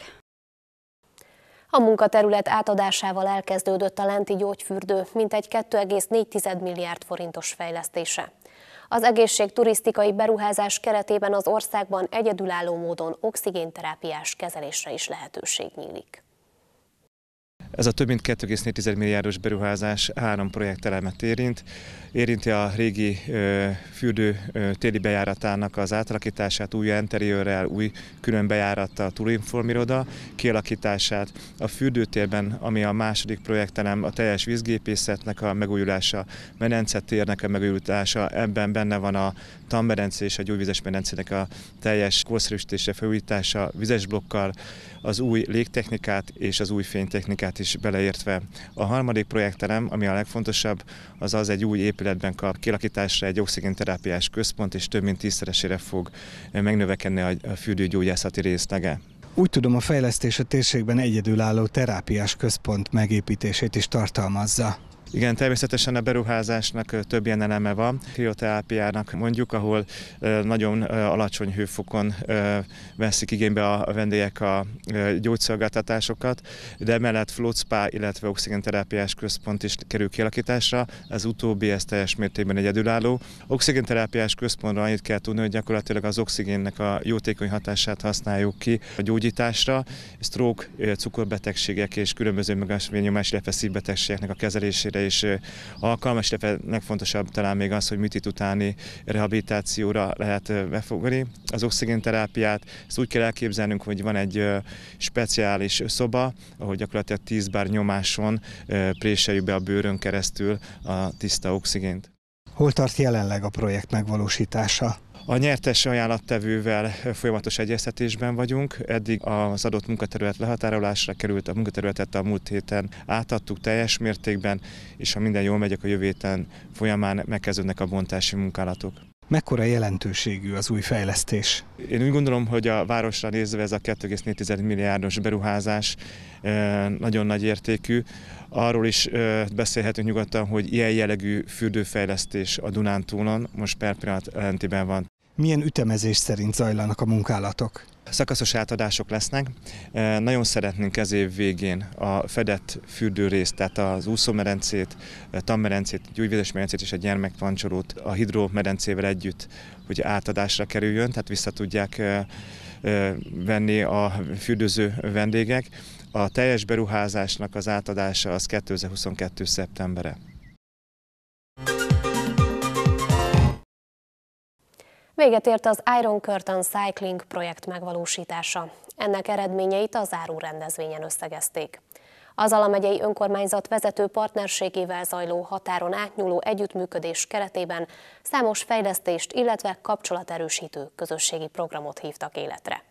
A munkaterület átadásával elkezdődött a lenti gyógyfürdő mintegy 2,4 milliárd forintos fejlesztése. Az egészségturisztikai beruházás keretében az országban egyedülálló módon oxigénterápiás kezelésre is lehetőség nyílik. Ez a több mint 2,4 milliárdos beruházás 3 projektelemet érinti a régi fürdő téli bejáratának az átalakítását, új interiőrrel, új külön bejárattal, túlinformiroda kialakítását, a fürdőtérben, ami a második projektelem, a teljes vízgépészetnek a megújulása, Medence térnek a megújulása, ebben benne van a tanmedence és a gyógyvizes medencének a teljes korszerűsítése, felújítása, vizes blokkal, az új légtechnikát és az új fénytechnikát is beleértve. A harmadik projektelem, ami a legfontosabb, az egy új épületben kap kialakításra egy oxigénterápiás központ, és több mint 10-szeresére fog megnövekedni a fürdőgyógyászati részlege. Úgy tudom, a fejlesztés a térségben egyedülálló terápiás központ megépítését is tartalmazza. Igen, természetesen a beruházásnak több ilyen eleme van. Krioterápiának mondjuk, ahol nagyon alacsony hőfokon veszik igénybe a vendégek a gyógyszolgáltatásokat, de emellett float spa, illetve oxigénterápiás központ is kerül kialakításra. Ez utóbbi, ez teljes mértékben egyedülálló. Oxigénterápiás központra annyit kell tudni, hogy gyakorlatilag az oxigénnek a jótékony hatását használjuk ki a gyógyításra, stroke, cukorbetegségek és különböző magas vérnyomás, illetve szívbetegségeknek a kezelésére is alkalmas, illetve legfontosabb talán még az, hogy műtét utáni rehabilitációra lehet befogni az oxigénterápiát. Ezt úgy kell elképzelnünk, hogy van egy speciális szoba, ahol gyakorlatilag 10 bar nyomáson préseljük be a bőrön keresztül a tiszta oxigént. Hol tart jelenleg a projekt megvalósítása? A nyertes ajánlattevővel folyamatos egyeztetésben vagyunk. Eddig az adott munkaterület lehatárolásra került, a munkaterületet a múlt héten átadtuk teljes mértékben, és ha minden jól megy, a jövő héten folyamán megkezdődnek a bontási munkálatok. Mekkora jelentőségű az új fejlesztés? Én úgy gondolom, hogy a városra nézve ez a 2,4 milliárdos beruházás nagyon nagy értékű. Arról is beszélhetünk nyugodtan, hogy ilyen jellegű fürdőfejlesztés a Dunántúlon most per pillanat ellentétben van. Milyen ütemezés szerint zajlanak a munkálatok? Szakaszos átadások lesznek. Nagyon szeretnénk ez év végén a fedett fürdőrészt, tehát az úszómedencét, tanmedencét, gyógyvízes medencét és a gyermekpancsolót a hidromedencével együtt, hogy átadásra kerüljön, tehát vissza tudják venni a fürdőző vendégek. A teljes beruházásnak az átadása az 2022. szeptembere. Véget ért az Iron Curtain Cycling projekt megvalósítása. Ennek eredményeit a záró rendezvényen összegezték. Az Zala megyei önkormányzat vezető partnerségével zajló határon átnyúló együttműködés keretében számos fejlesztést, illetve kapcsolaterősítő közösségi programot hívtak életre.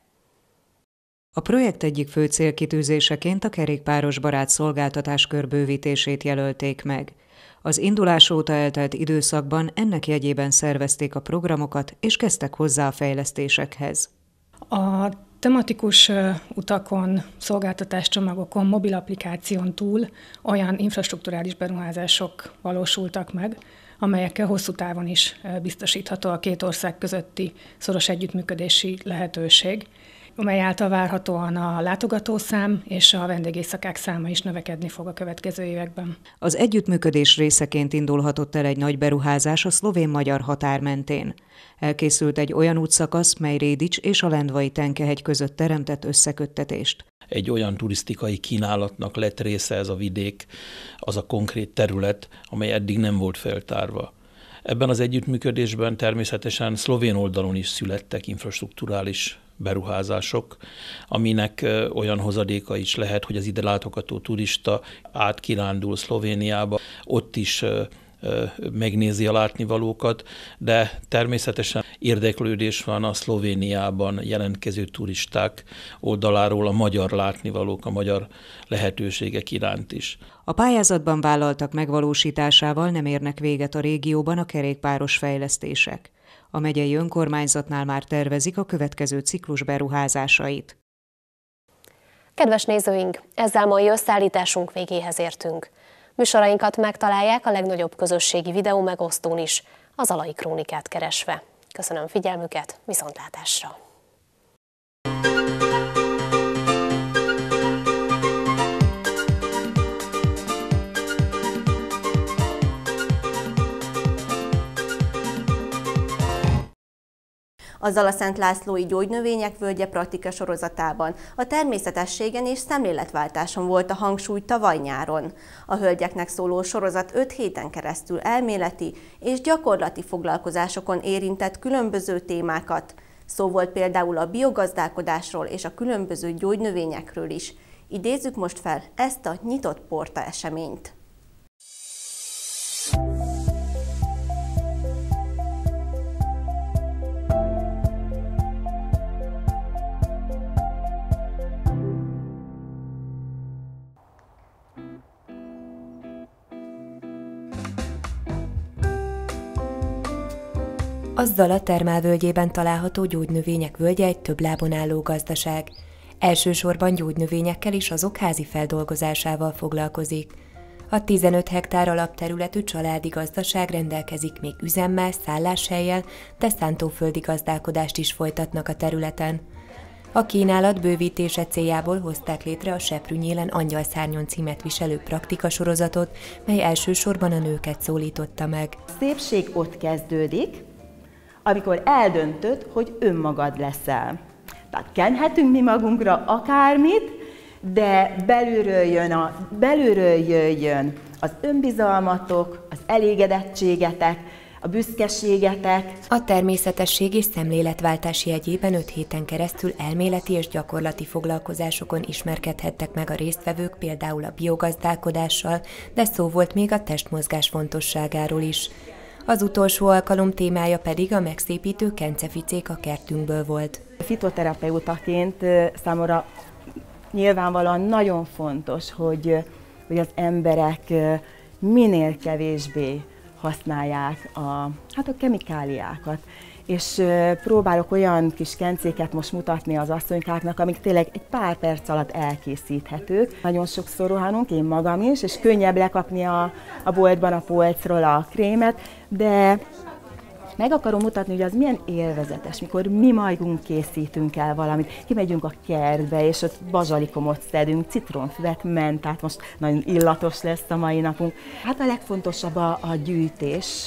A projekt egyik fő célkitűzéseként a kerékpáros barát szolgáltatáskör bővítését jelölték meg. Az indulás óta eltelt időszakban ennek jegyében szervezték a programokat, és kezdtek hozzá a fejlesztésekhez. A tematikus utakon, szolgáltatáscsomagokon, mobil applikáción túl olyan infrastrukturális beruházások valósultak meg, amelyekkel hosszú távon is biztosítható a két ország közötti szoros együttműködési lehetőség, amely által várhatóan a látogatószám és a vendégészakák száma is növekedni fog a következő években. Az együttműködés részeként indulhatott el egy nagy beruházás a szlovén-magyar határ mentén. Elkészült egy olyan útszakasz, mely Rédics és a Lendvai Tenkehegy között teremtett összeköttetést. Egy olyan turisztikai kínálatnak lett része ez a vidék, az a konkrét terület, amely eddig nem volt feltárva. Ebben az együttműködésben természetesen szlovén oldalon is születtek infrastrukturális beruházások, aminek olyan hozadéka is lehet, hogy az ide látogató turista átkirándul Szlovéniába, ott is megnézi a látnivalókat, de természetesen érdeklődés van a Szlovéniában jelentkező turisták oldaláról a magyar látnivalók, a magyar lehetőségek iránt is. A pályázatban vállaltak megvalósításával nem érnek véget a régióban a kerékpáros fejlesztések. A megyei önkormányzatnál már tervezik a következő ciklus beruházásait. Kedves nézőink, ezzel mai összeállításunk végéhez értünk. Műsorainkat megtalálják a legnagyobb közösségi videó megosztón is, a Zalai Krónikát keresve. Köszönöm figyelmüket, viszontlátásra! A Zala-Szent Lászlói Gyógynövények Völgye praktika sorozatában a természetességen és szemléletváltáson volt a hangsúly tavaly nyáron. A hölgyeknek szóló sorozat 5 héten keresztül elméleti és gyakorlati foglalkozásokon érintett különböző témákat. Szó volt például a biogazdálkodásról és a különböző gyógynövényekről is. Idézzük most fel ezt a nyitott porta eseményt. A Zala termálvölgyében található Gyógynövények Völgye egy több lábon álló gazdaság. Elsősorban gyógynövényekkel és azok házi feldolgozásával foglalkozik. A 15 hektár alapterületű családi gazdaság rendelkezik még üzemmel, szálláshellyel, de szántóföldi gazdálkodást is folytatnak a területen. A kínálat bővítése céljából hozták létre a Seprűnyélen Angyalszárnyon címet viselő praktikasorozatot, mely elsősorban a nőket szólította meg. A szépség ott kezdődik, amikor eldöntöd, hogy önmagad leszel. Tehát kenhetünk mi magunkra akármit, de belülről jöjjön az önbizalmatok, az elégedettségetek, a büszkeségetek. A természetesség és szemléletváltás jegyében 5 héten keresztül elméleti és gyakorlati foglalkozásokon ismerkedhettek meg a résztvevők, például a biogazdálkodással, de szó volt még a testmozgás fontosságáról is. Az utolsó alkalom témája pedig a megszépítő kenceficék a kertünkből volt. Fitoterapeutaként számomra nyilvánvalóan nagyon fontos, hogy az emberek minél kevésbé használják a kemikáliákat. És próbálok olyan kis kencéket most mutatni az asszonykáknak, amik tényleg egy pár perc alatt elkészíthetők. Nagyon sokszor rohanunk, én magam is, és könnyebb lekapni a boltban, a polcról a krémet, de meg akarom mutatni, hogy az milyen élvezetes, mikor mi magunk készítünk el valamit, kimegyünk a kertbe, és ott bazsalikomot szedünk, citronfüvet, mentát, most nagyon illatos lesz a mai napunk. Hát a legfontosabb a gyűjtés,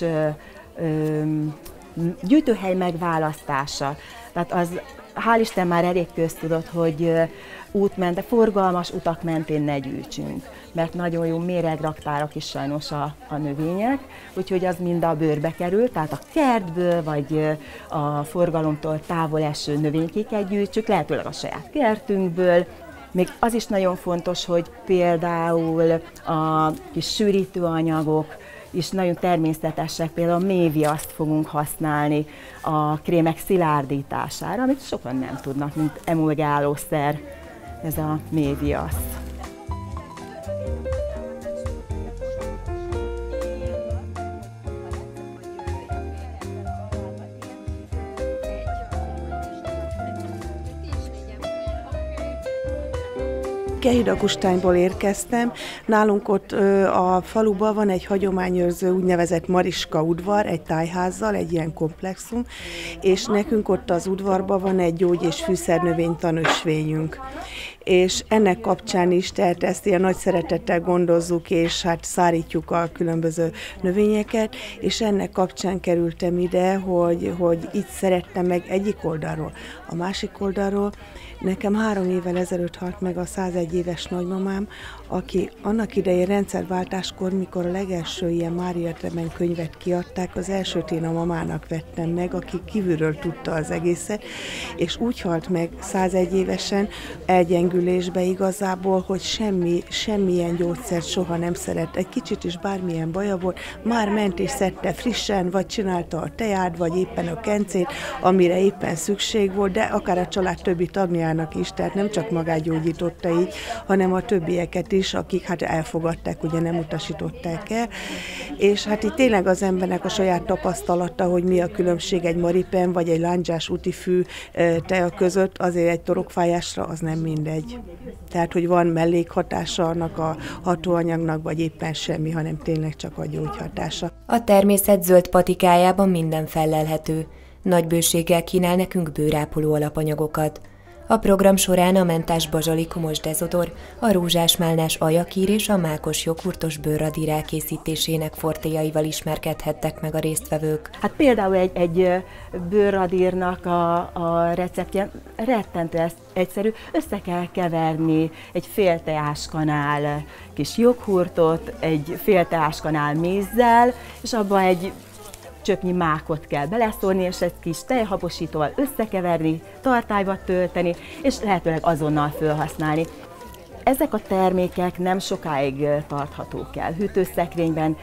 gyűjtőhely megválasztása. Tehát az, hál' Isten már elég köztudott, hogy forgalmas utak mentén ne gyűjtsünk, mert nagyon jó méregraktárak is sajnos a növények, úgyhogy az mind a bőrbe kerül, tehát a kertből vagy a forgalomtól távol eső növénykéket gyűjtsük, lehetőleg a saját kertünkből. Még az is nagyon fontos, hogy például a kis sűrítőanyagok is nagyon természetesek, például a méhviaszt fogunk használni a krémek szilárdítására, amit sokan nem tudnak, mint emulgálószer, ez a méhviasz. Kehidakustányból érkeztem. Nálunk ott a faluban van egy hagyományőrző úgynevezett Mariska udvar, egy tájházzal, egy ilyen komplexum, és nekünk ott az udvarban van egy gyógy- és fűszernövénytanösvényünk. És ennek kapcsán is, tehát ezt ilyen nagy szeretettel gondozzuk, és hát szárítjuk a különböző növényeket, és ennek kapcsán kerültem ide, hogy itt szerettem meg egyik oldalról. A másik oldalról nekem 3 évvel ezelőtt halt meg a 101 éves nagymamám, aki annak idején rendszerváltáskor, mikor a legelső ilyen Mária Tremen könyvet kiadták, az elsőt én a mamának vettem meg, aki kívülről tudta az egészet, és úgy halt meg 101 évesen elgyengülésbe igazából, hogy semmilyen gyógyszert soha nem szeret. Egy kicsit is bármilyen baja volt, már ment és szedte frissen, vagy csinálta a teját, vagy éppen a kencét, amire éppen szükség volt, de akár a család többi tagjának is, tehát nem csak magát gyógyította így, hanem a többieket is, akik hát elfogadták, ugye nem utasították el. És hát itt tényleg az embernek a saját tapasztalata, hogy mi a különbség egy maripen vagy egy lándzsás útifű tea között, azért egy torokfájásra az nem mindegy. Tehát, hogy van mellékhatása annak a hatóanyagnak, vagy éppen semmi, hanem tényleg csak a gyógyhatása. A természet zöld patikájában minden fellelhető. Nagy bőséggel kínál nekünk bőrápoló alapanyagokat. A program során a mentás bazsalikomos dezodor, a rózsásmálnás ajakír és a mákos joghurtos bőrradír elkészítésének fortéjaival ismerkedhettek meg a résztvevők. Hát például egy bőrradírnak a receptje rettentő egyszerű, össze kell keverni egy fél teáskanál kis joghurtot, egy fél teáskanál mézzel, és abba egy csöpnyi mákot kell beleszórni, és egy kis tejhabosítóval összekeverni, tartályba tölteni, és lehetőleg azonnal felhasználni. Ezek a termékek nem sokáig tarthatók el. Hűtőszekrényben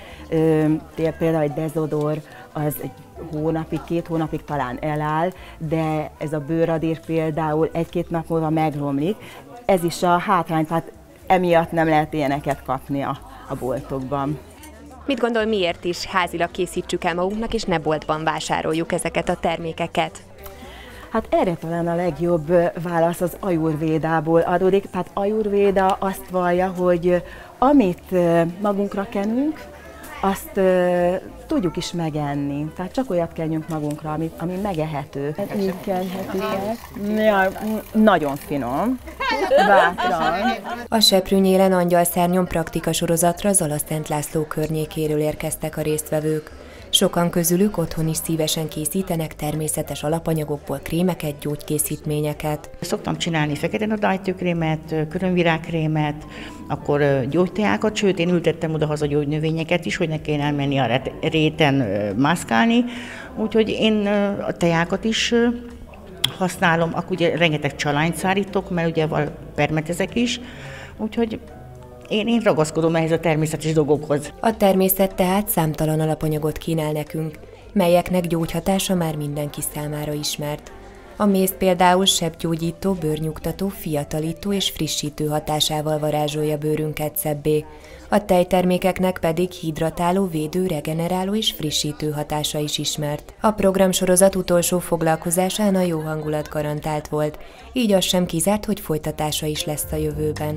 például egy dezodor az egy hónapig, 2 hónapig talán eláll, de ez a bőrradír például 1-2 nap múlva megromlik. Ez is a hátrány, tehát emiatt nem lehet ilyeneket kapni a boltokban. Mit gondol, miért is házilag készítsük el magunknak, és ne boltban vásároljuk ezeket a termékeket? Hát erre talán a legjobb válasz az ajurvédából adódik. Tehát ajurvéda azt vallja, hogy amit magunkra kenünk, azt tudjuk is megenni. Tehát csak olyat kenjünk magunkra, ami megehető. Így kenhetik el. Ja, nagyon finom. Bátran. A Seprűnyélen angyalszárnyon praktika sorozatra Zalaszent László környékéről érkeztek a résztvevők. Sokan közülük otthon is szívesen készítenek természetes alapanyagokból krémeket, gyógykészítményeket. Szoktam csinálni fekete nadrágykrémet, körömvirágkrémet, akkor gyógyteákat, sőt én ültettem oda-haza gyógynövényeket is, hogy ne kelljen elmenni a réten mászkálni. Úgyhogy én a teákat is használom, akkor ugye rengeteg csalányt szárítok, mert ugye permetezek is, úgyhogy én ragaszkodom ehhez a természetes dolgokhoz. A természet tehát számtalan alapanyagot kínál nekünk, melyeknek gyógyhatása már mindenki számára ismert. A méz például sebgyógyító, bőrnyugtató, fiatalító és frissítő hatásával varázsolja bőrünket szebbé. A tejtermékeknek pedig hidratáló, védő, regeneráló és frissítő hatása is ismert. A programsorozat utolsó foglalkozásán a jó hangulat garantált volt, így az sem kizárt, hogy folytatása is lesz a jövőben.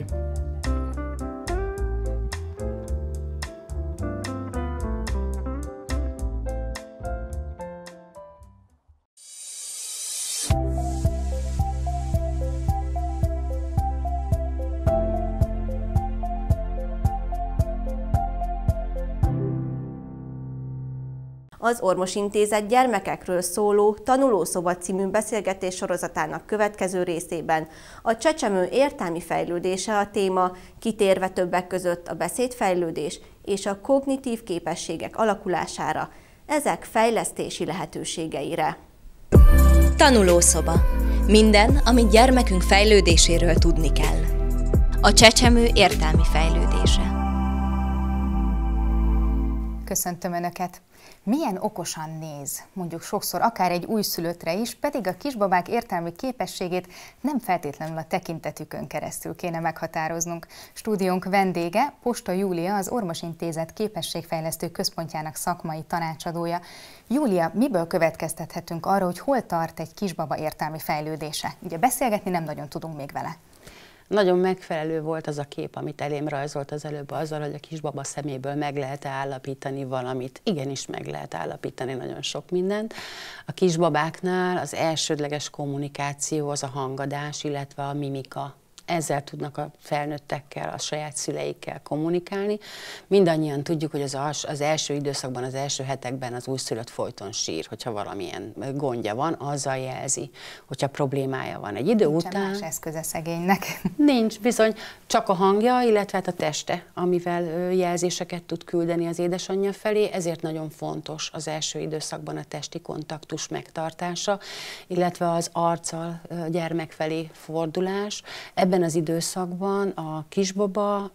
Az Ormos Intézet gyermekekről szóló Tanulószoba című beszélgetés sorozatának következő részében a csecsemő értelmi fejlődése a téma, kitérve többek között a beszédfejlődés és a kognitív képességek alakulására, ezek fejlesztési lehetőségeire. Tanulószoba. Minden, amit gyermekünk fejlődéséről tudni kell. A csecsemő értelmi fejlődése. Köszöntöm Önöket! Milyen okosan néz, mondjuk sokszor akár egy újszülöttre is, pedig a kisbabák értelmi képességét nem feltétlenül a tekintetükön keresztül kéne meghatároznunk. Stúdiónk vendége Posta Júlia, az Ormos Intézet képességfejlesztő központjának szakmai tanácsadója. Júlia, miből következtethetünk arra, hogy hol tart egy kisbaba értelmi fejlődése? Ugye beszélgetni nem nagyon tudunk még vele. Nagyon megfelelő volt az a kép, amit elém rajzolt az előbb azzal, hogy a kisbaba szeméből meg lehet állapítani valamit. Igenis meg lehet állapítani nagyon sok mindent. A kisbabáknál az elsődleges kommunikáció az a hangadás, illetve a mimika. Ezzel tudnak a felnőttekkel, a saját szüleikkel kommunikálni. Mindannyian tudjuk, hogy az első időszakban, az első hetekben az újszülött folyton sír, hogyha valamilyen gondja van, azzal jelzi, hogyha problémája van. Egy idő Nincsen után... más eszköze szegénynek. Nincs, bizony, csak a hangja, illetve hát a teste, amivel jelzéseket tud küldeni az édesanyja felé, ezért nagyon fontos az első időszakban a testi kontaktus megtartása, illetve az arccal gyermek felé fordulás. Ebben az időszakban a kisbaba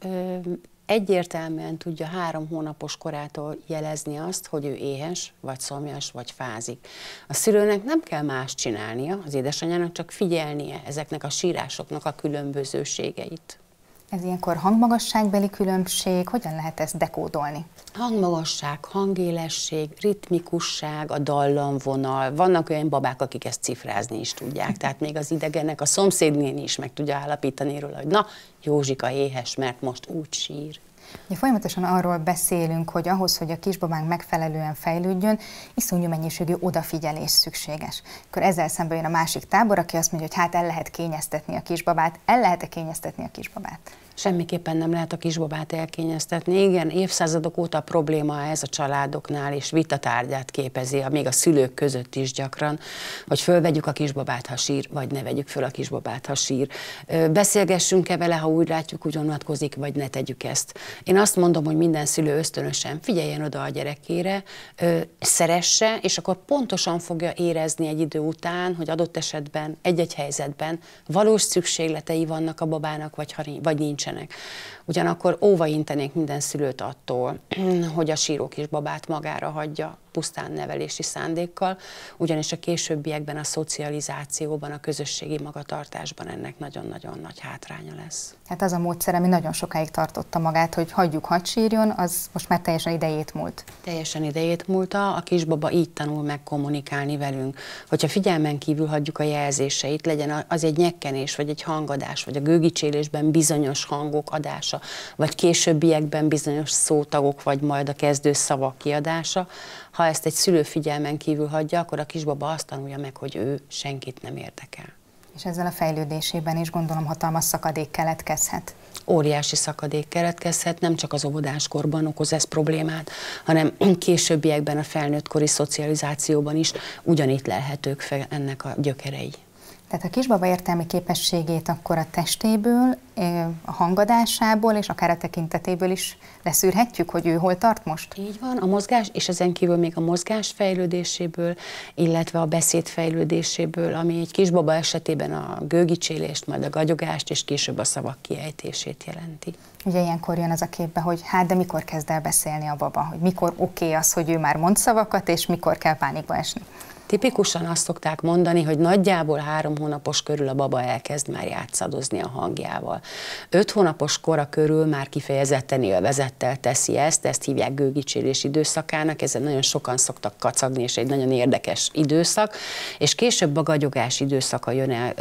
egyértelműen tudja 3 hónapos korától jelezni azt, hogy ő éhes, vagy szomjas, vagy fázik. A szülőnek nem kell más csinálnia, az édesanyjának csak figyelnie ezeknek a sírásoknak a különbözőségeit. Ez ilyenkor hangmagasságbeli különbség, hogyan lehet ezt dekódolni? Hangmagasság, hangélesség, ritmikusság, a dallamvonal. Vannak olyan babák, akik ezt cifrázni is tudják, tehát még az idegenek, a szomszédnéni is meg tudja állapítani róla, hogy na, Józsika éhes, mert most úgy sír. Ugye folyamatosan arról beszélünk, hogy ahhoz, hogy a kisbabánk megfelelően fejlődjön, iszonyú mennyiségű odafigyelés szükséges. Akkor ezzel szemben jön a másik tábor, aki azt mondja, hogy hát el lehet kényeztetni a kisbabát. El lehet-e kényeztetni a kisbabát? Semmiképpen nem lehet a kisbabát elkényeztetni. Igen, évszázadok óta a probléma ez a családoknál, és vitatárgyát képezi, még a szülők között is gyakran, hogy fölvegyük a kisbabát, ha sír, vagy ne vegyük föl a kisbabát, ha sír. Beszélgessünk-e vele, ha úgy látjuk, úgy vonatkozik, vagy ne tegyük ezt. Én azt mondom, hogy minden szülő ösztönösen figyeljen oda a gyerekére, szeresse, és akkor pontosan fogja érezni egy idő után, hogy adott esetben, egy-egy helyzetben valós szükségletei vannak a babának, vagy nincsenek. Ugyanakkor óva intenék minden szülőt attól, hogy a síró kisbabát magára hagyja. pusztán nevelési szándékkal, ugyanis a későbbiekben a szocializációban, a közösségi magatartásban ennek nagyon-nagyon nagy hátránya lesz. Hát az a módszer, ami nagyon sokáig tartotta magát, hogy hagyjuk, hadd sírjon, az most már teljesen idejét múlt. Teljesen idejét múlta, a kisbaba így tanul meg kommunikálni velünk. Hogyha figyelmen kívül hagyjuk a jelzéseit, legyen az egy nyekkenés, vagy egy hangadás, vagy a gőgicsélésben bizonyos hangok adása, vagy későbbiekben bizonyos szótagok, vagy majd a kezdő szavak kiadása. Ha ezt egy szülő figyelmen kívül hagyja, akkor a kisbaba azt tanulja meg, hogy ő senkit nem érdekel. És ezzel a fejlődésében is gondolom hatalmas szakadék keletkezhet. Óriási szakadék keletkezhet, nem csak az óvodáskorban okoz ez problémát, hanem későbbiekben a felnőttkori szocializációban is ugyanitt lelhetők fel ennek a gyökerei. Tehát a kisbaba értelmi képességét akkor a testéből, a hangadásából és akár a tekintetéből is leszűrhetjük, hogy ő hol tart most? Így van, a mozgás, és ezen kívül még a mozgás fejlődéséből, illetve a beszéd fejlődéséből, ami egy kisbaba esetében a gőgicsélést, majd a gagyogást, és később a szavak kiejtését jelenti. Ugye ilyenkor jön az a képbe, hogy hát de mikor kezd el beszélni a baba, hogy mikor oké az, hogy ő már mond szavakat, és mikor kell pánikba esni. Tipikusan azt szokták mondani, hogy nagyjából 3 hónapos körül a baba elkezd már játszadozni a hangjával. 5 hónapos kora körül már kifejezetten élvezettel teszi ezt hívják gőgicsélés időszakának, ezen nagyon sokan szoktak kacagni, és egy nagyon érdekes időszak, és később a gagyogás időszaka jön el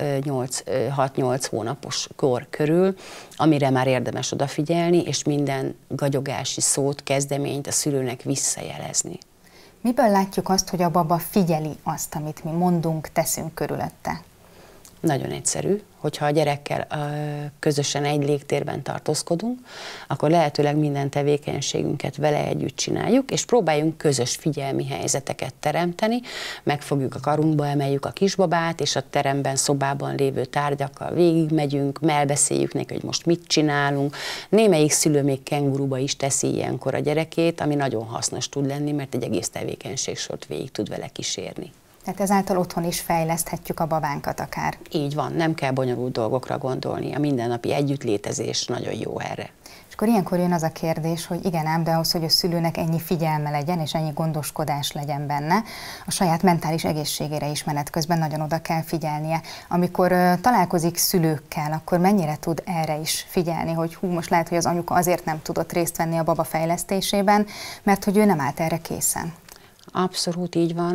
6-8 hónapos kor körül, amire már érdemes odafigyelni, és minden gagyogási szót, kezdeményt a szülőnek visszajelezni. Miből látjuk azt, hogy a baba figyeli azt, amit mi mondunk, teszünk körülötte? Nagyon egyszerű, hogyha a gyerekkel közösen egy légtérben tartózkodunk, akkor lehetőleg minden tevékenységünket vele együtt csináljuk, és próbáljunk közös figyelmi helyzeteket teremteni, megfogjuk a karunkba, emeljük a kisbabát, és a teremben, szobában lévő tárgyakkal végigmegyünk, elbeszéljük neki, hogy most mit csinálunk. Némelyik szülő még kenguruba is teszi ilyenkor a gyerekét, ami nagyon hasznos tud lenni, mert egy egész tevékenységsort végig tud vele kísérni. Tehát ezáltal otthon is fejleszthetjük a babánkat akár. Így van, nem kell bonyolult dolgokra gondolni, a mindennapi együttlétezés nagyon jó erre. És akkor ilyenkor jön az a kérdés, hogy igen ám, de ahhoz, hogy a szülőnek ennyi figyelme legyen, és ennyi gondoskodás legyen benne, a saját mentális egészségére is menet közben nagyon oda kell figyelnie. Amikor találkozik szülőkkel, akkor mennyire tud erre is figyelni, hogy most lehet, hogy az anyuka azért nem tudott részt venni a baba fejlesztésében, mert hogy ő nem állt erre készen. Abszolút így van,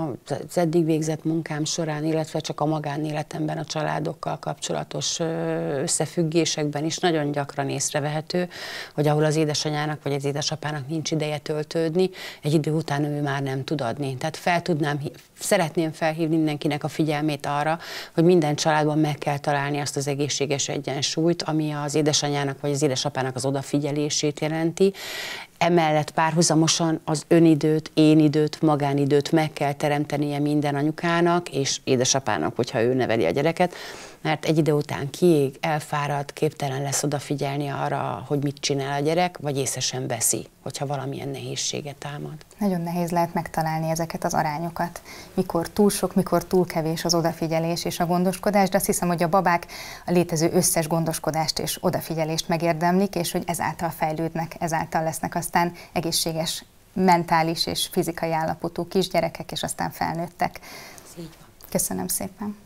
az eddig végzett munkám során, illetve csak a magánéletemben a családokkal kapcsolatos összefüggésekben is nagyon gyakran észrevehető, hogy ahol az édesanyának vagy az édesapának nincs ideje töltődni, egy idő után ő már nem tud adni. Tehát szeretném felhívni mindenkinek a figyelmét arra, hogy minden családban meg kell találni azt az egészséges egyensúlyt, ami az édesanyának vagy az édesapának az odafigyelését jelenti. Emellett párhuzamosan az önidőt, énidőt, magánidőt meg kell teremtenie minden anyukának és édesapának, hogyha ő neveli a gyereket, mert egy idő után kiég, elfárad, képtelen lesz odafigyelni arra, hogy mit csinál a gyerek, vagy észre sem veszi, hogyha valamilyen nehézséget támad. Nagyon nehéz lehet megtalálni ezeket az arányokat. Mikor túl sok, mikor túl kevés az odafigyelés és a gondoskodás, de azt hiszem, hogy a babák a létező összes gondoskodást és odafigyelést megérdemlik, és hogy ezáltal fejlődnek, ezáltal lesznek aztán egészséges, mentális és fizikai állapotú kisgyerekek, és aztán felnőttek. Köszönöm szépen!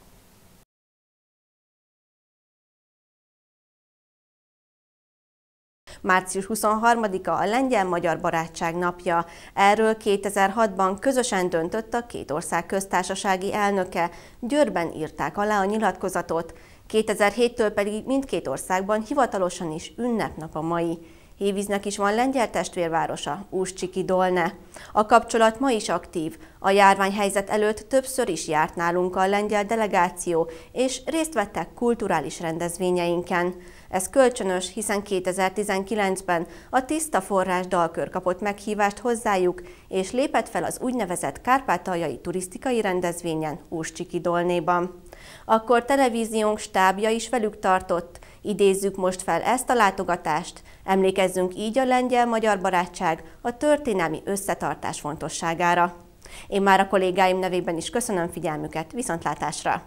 Március 23-a a Lengyel-Magyar Barátság napja. Erről 2006-ban közösen döntött a két ország köztársasági elnöke. Győrben írták alá a nyilatkozatot. 2007-től pedig mindkét országban hivatalosan is ünnepnap a mai. Hévíznek is van lengyel testvérvárosa, Ustriki Dolne. A kapcsolat ma is aktív. A járványhelyzet előtt többször is járt nálunk a lengyel delegáció, és részt vettek kulturális rendezvényeinken. Ez kölcsönös, hiszen 2019-ben a Tiszta Forrás dalkör kapott meghívást hozzájuk, és lépett fel az úgynevezett kárpátaljai turisztikai rendezvényen Ustriki Dolnéban. Akkor televíziónk stábja is velük tartott. Idézzük most fel ezt a látogatást, emlékezzünk így a Lengyel-Magyar Barátság a történelmi összetartás fontosságára. Én már a kollégáim nevében is köszönöm figyelmüket, viszontlátásra!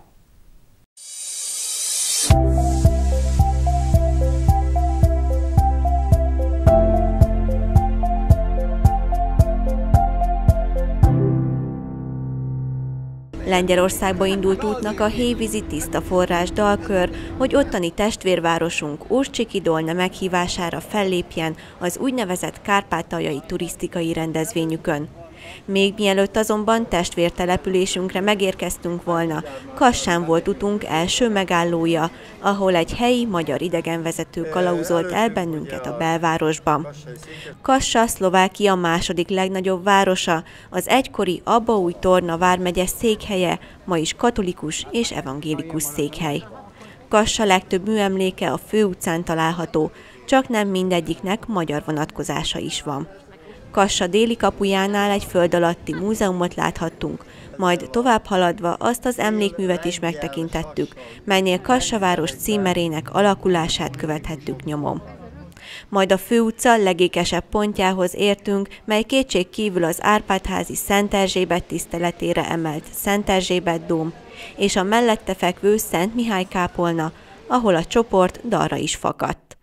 Lengyelországba indult útnak a Hévízi Tiszta Forrás dalkör, hogy ottani testvérvárosunk Ustriki-Dolna meghívására fellépjen az úgynevezett kárpátaljai turisztikai rendezvényükön. Még mielőtt azonban testvértelepülésünkre megérkeztünk volna, Kassán volt utunk első megállója, ahol egy helyi magyar idegenvezető kalauzolt el bennünket a belvárosban. Kassa Szlovákia második legnagyobb városa, az egykori Abaúj-Torna vármegye székhelye, ma is katolikus és evangélikus székhely. Kassa legtöbb műemléke a főutcán található, csak nem mindegyiknek magyar vonatkozása is van. Kassa déli kapujánál egy föld alatti múzeumot láthattunk, majd tovább haladva azt az emlékművet is megtekintettük, melynél Kassa város címerének alakulását követhettük nyomon. Majd a főutca legékesebb pontjához értünk, mely kétségkívül az Árpád-házi Szent Erzsébet tiszteletére emelt Szent Erzsébet dóm, és a mellette fekvő Szent Mihály kápolna, ahol a csoport dalra is fakadt.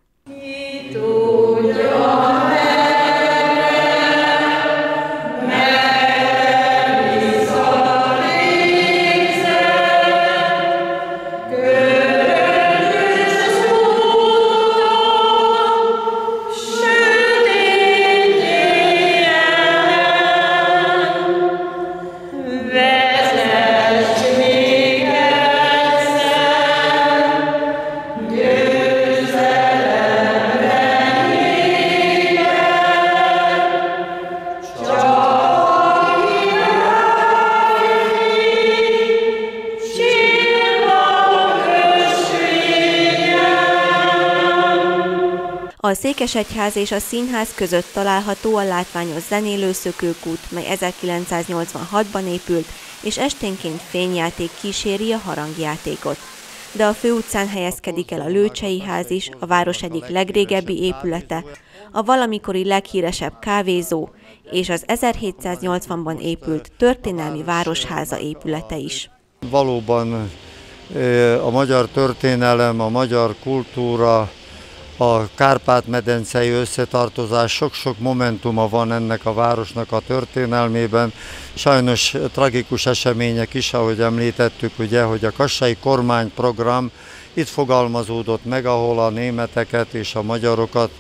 A Székesegyház és a színház között található a látványos zenélő szökőkút, mely 1986-ban épült, és esténként fényjáték kíséri a harangjátékot. De a főutcán helyezkedik el a Lőcsei ház is, a város egyik legrégebbi épülete, a valamikori leghíresebb kávézó, és az 1780-ban épült történelmi városháza épülete is. Valóban a magyar történelem, a magyar kultúra, a Kárpát-medencei összetartozás, sok-sok momentuma van ennek a városnak a történelmében. Sajnos tragikus események is, ahogy említettük, ugye, hogy a kassai kormányprogram itt fogalmazódott meg, ahol a németeket és a magyarokat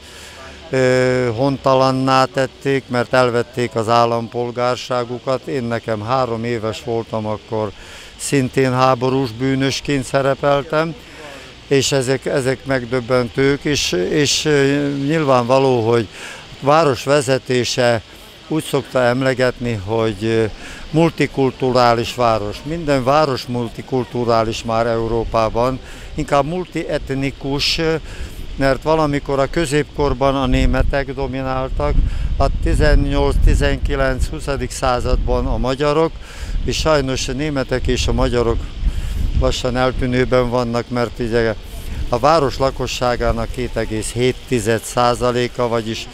hontalanná tették, mert elvették az állampolgárságukat. Én nekem 3 éves voltam, akkor szintén háborús bűnösként szerepeltem, és ezek megdöbbentők, és nyilvánvaló, hogy a város vezetése úgy szokta emlegetni, hogy multikulturális város. Minden város multikulturális már Európában, inkább multietnikus, mert valamikor a középkorban a németek domináltak, a 18-19-20. században a magyarok, és sajnos a németek és a magyarok lassan eltűnőben vannak, mert ugye a város lakosságának 2,7%-a, vagyis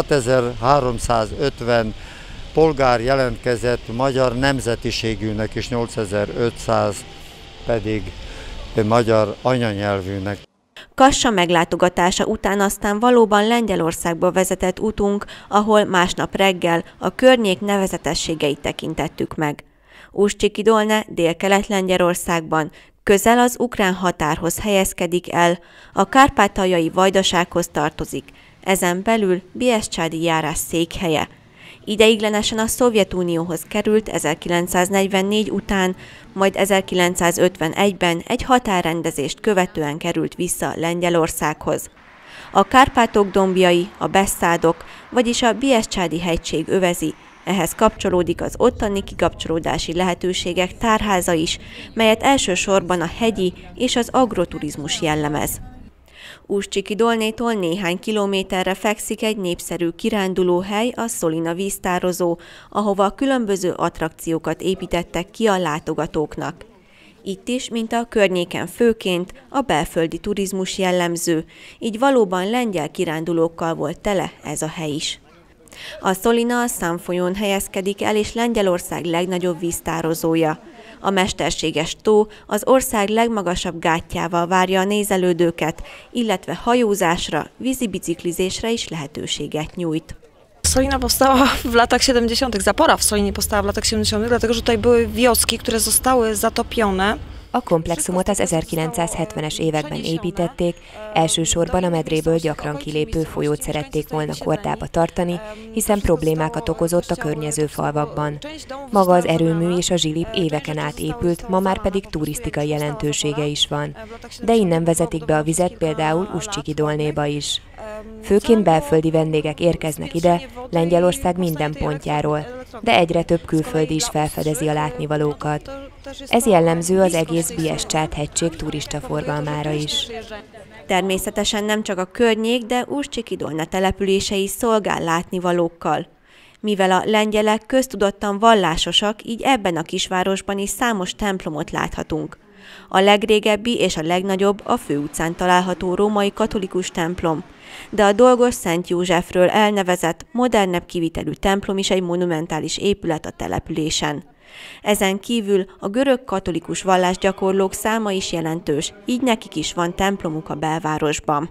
6350 polgár jelentkezett magyar nemzetiségűnek, és 8500 pedig magyar anyanyelvűnek. Kassa meglátogatása után aztán valóban Lengyelországba vezetett utunk, ahol másnap reggel a környék nevezetességeit tekintettük meg. Ustriki-Dolna Délkelet-Lengyelországban, közel az ukrán határhoz helyezkedik el, a kárpátaljai vajdasághoz tartozik, ezen belül Bieszcsádi járás székhelye. Ideiglenesen a Szovjetunióhoz került 1944 után, majd 1951-ben egy határrendezést követően került vissza Lengyelországhoz. A Kárpátok dombjai, a Beszádok, vagyis a Bieszcsádi hegység övezi, ehhez kapcsolódik az ottani kikapcsolódási lehetőségek tárháza is, melyet elsősorban a hegyi és az agroturizmus jellemez. Ustriki-Dolnétól néhány kilométerre fekszik egy népszerű kirándulóhely, a Szolina víztározó, ahova különböző attrakciókat építettek ki a látogatóknak. Itt is, mint a környéken főként, a belföldi turizmus jellemző, így valóban lengyel kirándulókkal volt tele ez a hely is. A Szolina a San folyón helyezkedik el, és Lengyelország legnagyobb víztározója. A mesterséges tó az ország legmagasabb gátjával várja a nézelődőket, illetve hajózásra, vízibiciklizésre is lehetőséget nyújt. Solina powstała w latach 70. Zapora w Solinie powstała w latach 70., dlatego że tutaj były wioski, które zostały zatopione. A komplexumot az 1970-es években építették, elsősorban a medréből gyakran kilépő folyót szerették volna kordába tartani, hiszen problémákat okozott a környező falvakban. Maga az erőmű és a zsilip éveken át épült, ma már pedig turisztikai jelentősége is van. De innen vezetik be a vizet például Uszcsikidolnéba is. Főként belföldi vendégek érkeznek ide, Lengyelország minden pontjáról, de egyre több külföldi is felfedezi a látnivalókat. Ez jellemző az egész Bieszczát-hegység turista forgalmára is. Természetesen nem csak a környék, de Uszcsikidolna települése is szolgál látnivalókkal. Mivel a lengyelek köztudottan vallásosak, így ebben a kisvárosban is számos templomot láthatunk. A legrégebbi és a legnagyobb a főutcán található római katolikus templom, de a dolgos Szent Józsefről elnevezett, modernebb kivitelű templom is egy monumentális épület a településen. Ezen kívül a görög katolikus vallásgyakorlók száma is jelentős, így nekik is van templomuk a belvárosban.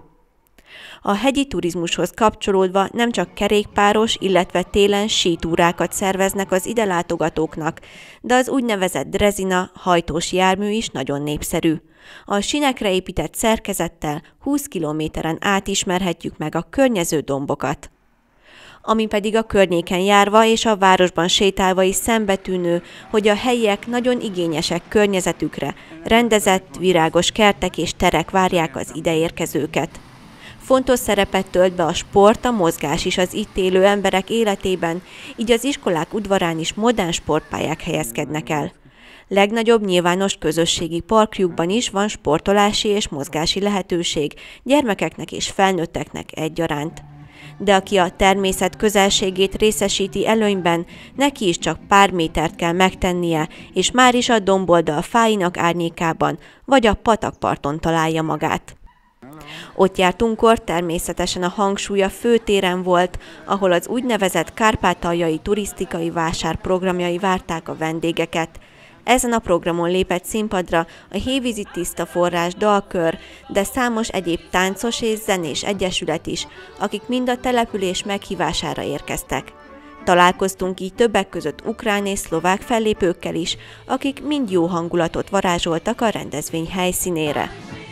A hegyi turizmushoz kapcsolódva nem csak kerékpáros, illetve télen sítúrákat szerveznek az ide látogatóknak, de az úgynevezett drezina hajtós jármű is nagyon népszerű. A sínekre épített szerkezettel 20 kilométeren át ismerhetjük meg a környező dombokat. Ami pedig a környéken járva és a városban sétálva is szembetűnő, hogy a helyiek nagyon igényesek környezetükre, rendezett, virágos kertek és terek várják az ideérkezőket. Fontos szerepet tölt be a sport, a mozgás is az itt élő emberek életében, így az iskolák udvarán is modern sportpályák helyezkednek el. Legnagyobb nyilvános közösségi parkjukban is van sportolási és mozgási lehetőség, gyermekeknek és felnőtteknek egyaránt. De aki a természet közelségét részesíti előnyben, neki is csak pár métert kell megtennie, és már is a domboldal fáinak árnyékában vagy a patakparton találja magát. Ott jártunkkor természetesen a hangsúly a főtéren volt, ahol az úgynevezett kárpátaljai turisztikai vásár programjai várták a vendégeket. Ezen a programon lépett színpadra a Hévízi Tiszta Forrás dalkör, de számos egyéb táncos és zenés egyesület is, akik mind a település meghívására érkeztek. Találkoztunk így többek között ukrán és szlovák fellépőkkel is, akik mind jó hangulatot varázsoltak a rendezvény helyszínére.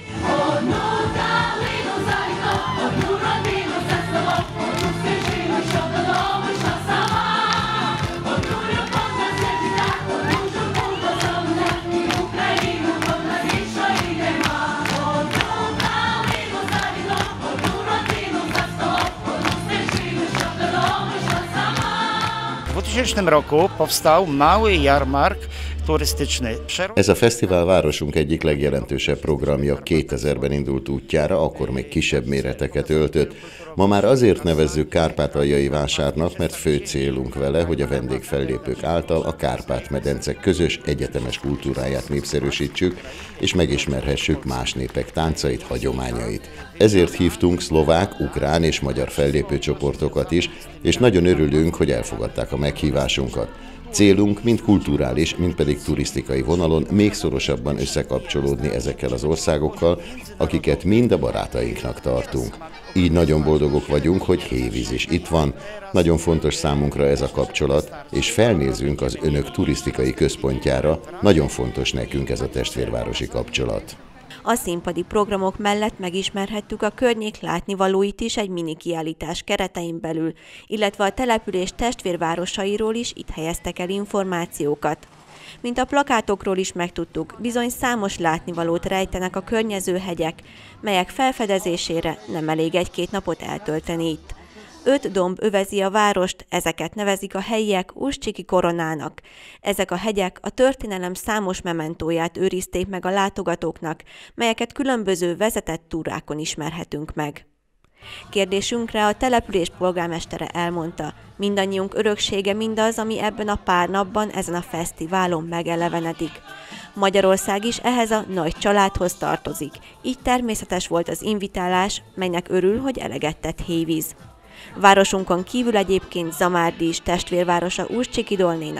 W 2000 roku powstał mały jarmark turystyczny. Ez a fesztivál városunk egyik legjelentősebb programja, 2000-ben indult útjára, akkor még kisebb méreteket öltött. Ma már azért nevezzük kárpátaljai vásárnak, mert fő célunk vele, hogy a vendégfellépők által a Kárpát-medence közös egyetemes kultúráját népszerűsítsük, és megismerhessük más népek táncait, hagyományait. Ezért hívtunk szlovák, ukrán és magyar fellépőcsoportokat is, és nagyon örülünk, hogy elfogadták a meghívásunkat. Célunk mind kulturális, mind pedig turisztikai vonalon még szorosabban összekapcsolódni ezekkel az országokkal, akiket mind a barátainknak tartunk. Így nagyon boldogok vagyunk, hogy Hévíz is itt van, nagyon fontos számunkra ez a kapcsolat, és felnézünk az önök turisztikai központjára, nagyon fontos nekünk ez a testvérvárosi kapcsolat. A színpadi programok mellett megismerhettük a környék látnivalóit is egy mini kiállítás keretein belül, illetve a település testvérvárosairól is itt helyeztek el információkat. Mint a plakátokról is megtudtuk, bizony számos látnivalót rejtenek a környező hegyek, melyek felfedezésére nem elég egy-két napot eltölteni itt. 5 domb övezi a várost, ezeket nevezik a helyiek Uszcsiki koronának. Ezek a hegyek a történelem számos mementóját őrizték meg a látogatóknak, melyeket különböző vezetett túrákon ismerhetünk meg. Kérdésünkre a település polgármestere elmondta, mindannyiunk öröksége mindaz, ami ebben a pár napban ezen a fesztiválon megelevenedik. Magyarország is ehhez a nagy családhoz tartozik, így természetes volt az invitálás, melynek örül, hogy eleget tett Hévíz. Városunkon kívül egyébként Zamárdi is testvérvárosa Uszcsikidolnénak,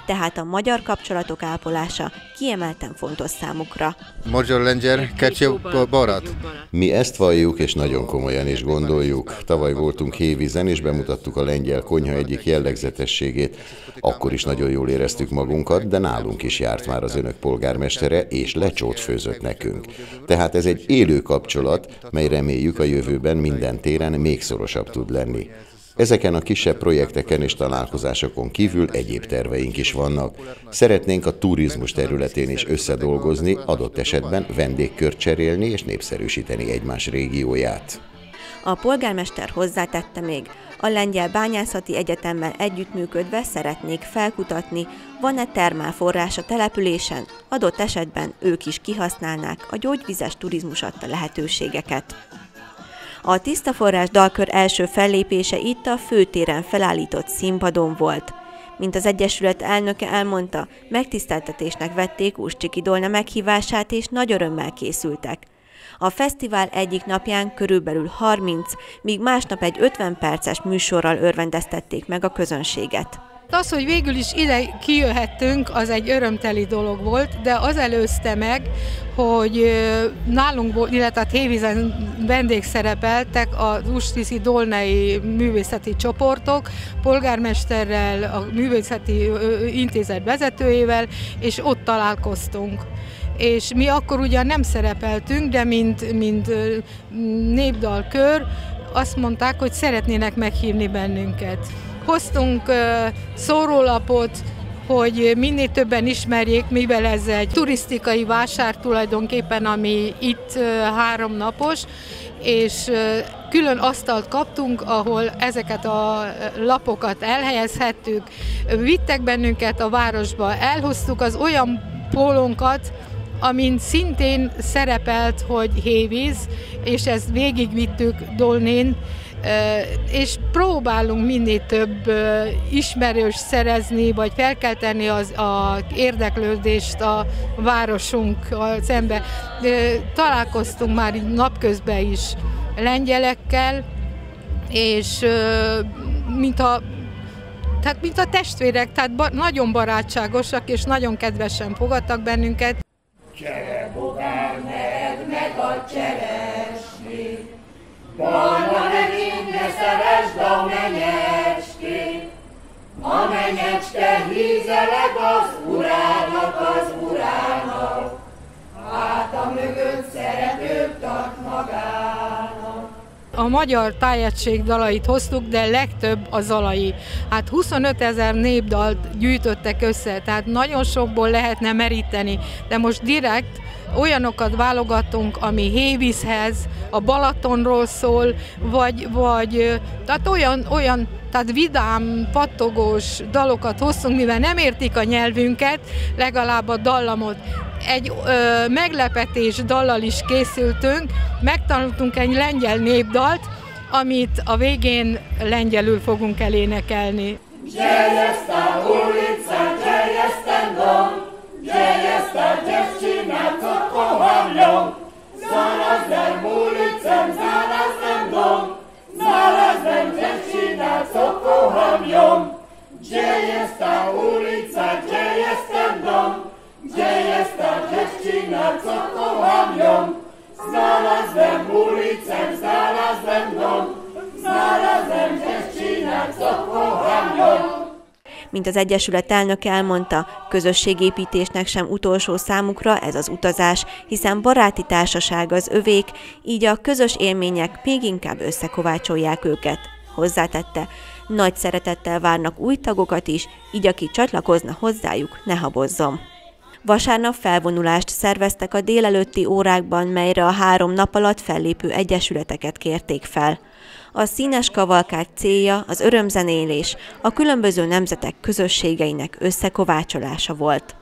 tehát a magyar kapcsolatok ápolása kiemelten fontos számukra. Magyar-lengyel kettő barát. Mi ezt valljuk, és nagyon komolyan is gondoljuk. Tavaly voltunk Hévízen, és bemutattuk a lengyel konyha egyik jellegzetességét. Akkor is nagyon jól éreztük magunkat, de nálunk is járt már az önök polgármestere, és lecsót főzött nekünk. Tehát ez egy élő kapcsolat, mely reméljük a jövőben minden téren még szorosabb tud lenni. Ezeken a kisebb projekteken és találkozásokon kívül egyéb terveink is vannak. Szeretnénk a turizmus területén is összedolgozni, adott esetben vendégkört cserélni és népszerűsíteni egymás régióját. A polgármester hozzátette még, a Lengyel Bányászati Egyetemmel együttműködve szeretnék felkutatni, van-e termálforrás a településen, adott esetben ők is kihasználnák a gyógyvizes turizmus adta lehetőségeket. A Tiszta Forrás dalkör első fellépése itt a főtéren felállított színpadon volt. Mint az Egyesület elnöke elmondta, megtiszteltetésnek vették Uszcsiki Dolna meghívását és nagy örömmel készültek. A fesztivál egyik napján körülbelül 30, míg másnap egy 50 perces műsorral örvendeztették meg a közönséget. Az, hogy végül is ide kijöhettünk, az egy örömteli dolog volt, de az előzte meg, hogy nálunk, illetve Hévízen vendégszerepeltek az Usztiszi-Dolnai művészeti csoportok, polgármesterrel, a művészeti intézet vezetőjével, és ott találkoztunk. És mi akkor ugyan nem szerepeltünk, de mint népdalkör azt mondták, hogy szeretnének meghívni bennünket. Hoztunk szórólapot, hogy minél többen ismerjék, mivel ez egy turisztikai vásár tulajdonképpen, ami itt 3 napos, és külön asztalt kaptunk, ahol ezeket a lapokat elhelyezhettük. Vittek bennünket a városba, elhoztuk az olyan pólónkat, amin szintén szerepelt, hogy Hévíz, és ezt végigvittük Dolnén, és próbálunk minél több ismerős szerezni, vagy felkelteni az érdeklődést a városunkkal szembe. Találkoztunk már napközben is lengyelekkel, és mint a testvérek, tehát nagyon barátságosak, és nagyon kedvesen fogadtak bennünket. Gyere, bogár, meg a cseresni, barna nekünk, ne szeresd a menyecskét. A menyecske hízeleg az urának, háta mögött szeretők tart magának. A magyar tájegység dalait hoztuk, de legtöbb a zalai. Hát 25 000 népdalt gyűjtöttek össze, tehát nagyon sokból lehetne meríteni, de most direkt olyanokat válogatunk, ami Hévízhez, a Balatonról szól, vagy tehát olyan tehát vidám, pattogós dalokat hoztunk, mivel nem értik a nyelvünket, legalább a dallamot. Egy meglepetés dallal is készültünk, megtanultunk egy lengyel népdalt, amit a végén lengyelül fogunk elénekelni. Gdzie jest ta ulica, gdzie jest ten dom, gdzie jest ta dziewczyna, co kocham ją. Znalazłem ulicę, znalazłem dom, znalazłem dziewczynę, co kocham ją. Gdzie jest ta ulica, gdzie jest ten dom, gdzie jest ta dziewczyna, co kocham ją. Znalazłem ulicę, znalazłem dom, znalazłem dziewczynę, co kocham ją. Mint az Egyesület elnöke elmondta, közösségépítésnek sem utolsó számukra ez az utazás, hiszen baráti társaság az övék, így a közös élmények még inkább összekovácsolják őket. Hozzátette, nagy szeretettel várnak új tagokat is, így aki csatlakozna hozzájuk, ne habozzon. Vasárnap felvonulást szerveztek a délelőtti órákban, melyre a 3 nap alatt fellépő egyesületeket kérték fel. A színes kavalkád célja az örömzenélés, a különböző nemzetek közösségeinek összekovácsolása volt.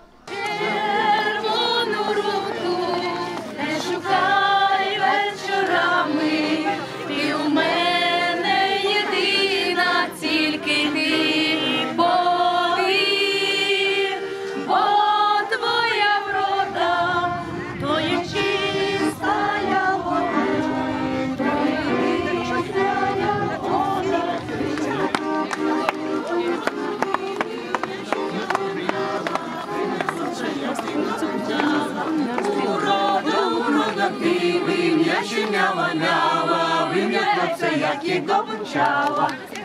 Manawa, winget noce jakie go ciała.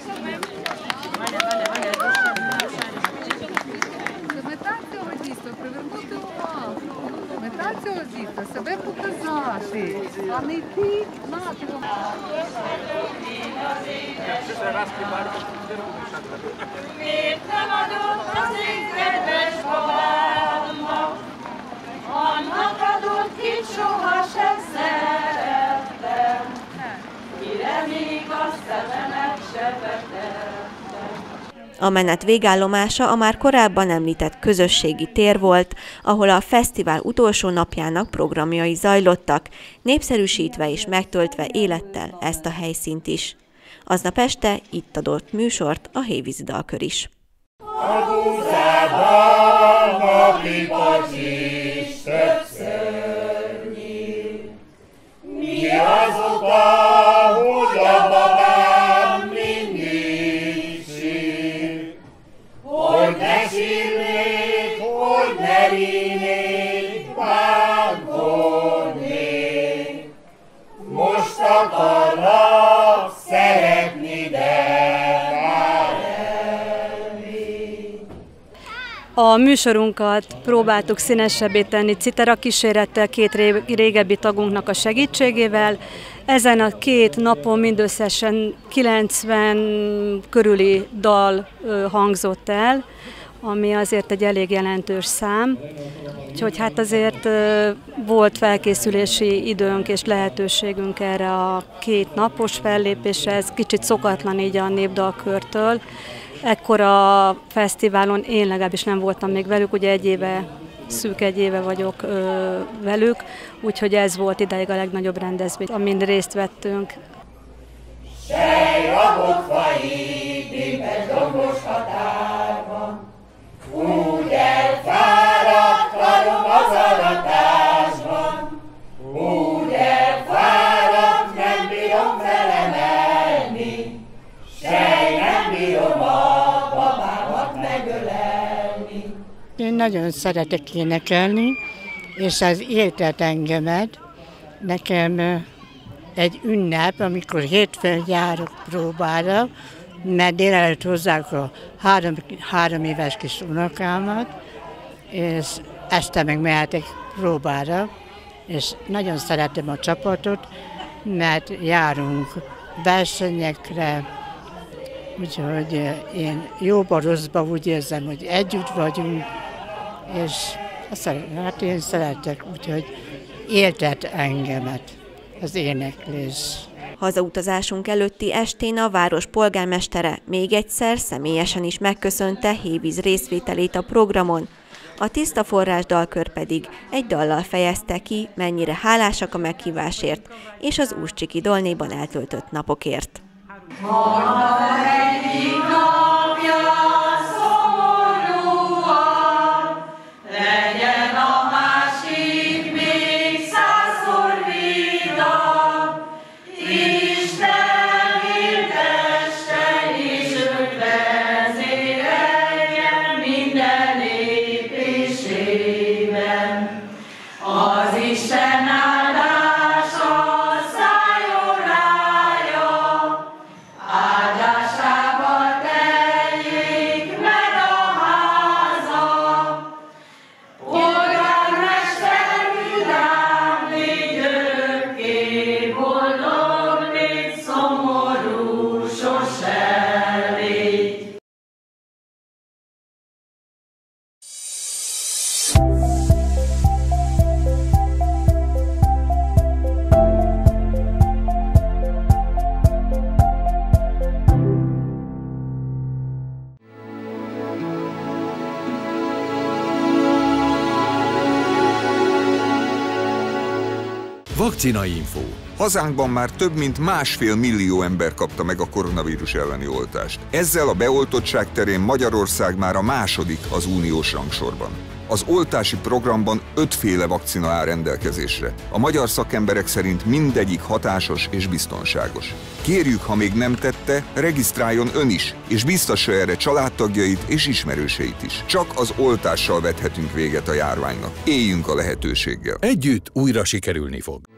Мета цього дійства привернути увагу. Мета цього дійства себе показати, а не йти натром. Annak adott kit sohasem szerettem, mire még a szememet sepetettem. A menet végállomása a már korábban említett közösségi tér volt, ahol a fesztivál utolsó napjának programjai zajlottak, népszerűsítve és megtöltve élettel ezt a helyszínt is. Aznap este itt adott műsort a Hévízi Dalkör is. A búzában a pipacs is többször nyíl. Mi az oka, hogy a babám mindig sír? Hogy ne sírnék, hogy ne rínék, bánkodnék. Most akarlak szeretni, de A műsorunkat próbáltuk színesebbé tenni citera kísérettel, két régebbi tagunknak a segítségével. Ezen a két napon mindösszesen 90 körüli dal hangzott el, ami azért egy elég jelentős szám. Úgyhogy hát azért volt felkészülési időnk és lehetőségünk erre a két napos fellépésre. Ez kicsit szokatlan így a népdalkörtől. Ekkora fesztiválon én legalábbis nem voltam még velük, ugye szűk egy éve vagyok velük, úgyhogy ez volt idáig a legnagyobb rendezvény, amin részt vettünk. Sejrabot faig, dimpes dombos határban, úgy elfáradt karom az aratásban, úgy elfáradt, nem bírom felemelni, sej nem bírom a babámat megölelni. Én nagyon szeretek énekelni, és az éltet engemet. Nekem egy ünnep, amikor hétfőn járok próbára, mert délelőtt hozzák a három éves kis unokámat, és este meg mehetek próbára, és nagyon szeretem a csapatot, mert járunk versenyekre, úgyhogy én jóba rosszba úgy érzem, hogy együtt vagyunk, és hát én szeretek, úgyhogy éltet engemet az éneklés. Hazautazásunk előtti estén a város polgármestere még egyszer személyesen is megköszönte Hévíz részvételét a programon. A Tiszta Forrás Dalkör pedig egy dallal fejezte ki, mennyire hálásak a meghívásért és az Újcsiki Dolnéban eltöltött napokért. Egyik napja szomorúan, legyen a másik még százszor vidám. Isten éltessen és őt vezéreljen minden lépésében. Az Isten áldása szálljon rája, áldásával teljék meg a háza. Polgármester vidám, légy örökké boldog, légy szomorú, sose légy. Vakcinainfo. Hazánkban már több mint 1,5 millió ember kapta meg a koronavírus elleni oltást. Ezzel a beoltottság terén Magyarország már a második az uniós rangsorban. Az oltási programban 5 féle vakcina áll rendelkezésre. A magyar szakemberek szerint mindegyik hatásos és biztonságos. Kérjük, ha még nem tette, regisztráljon ön is, és biztassa erre családtagjait és ismerőseit is. Csak az oltással vethetünk véget a járványnak. Éljünk a lehetőséggel. Együtt újra sikerülni fog.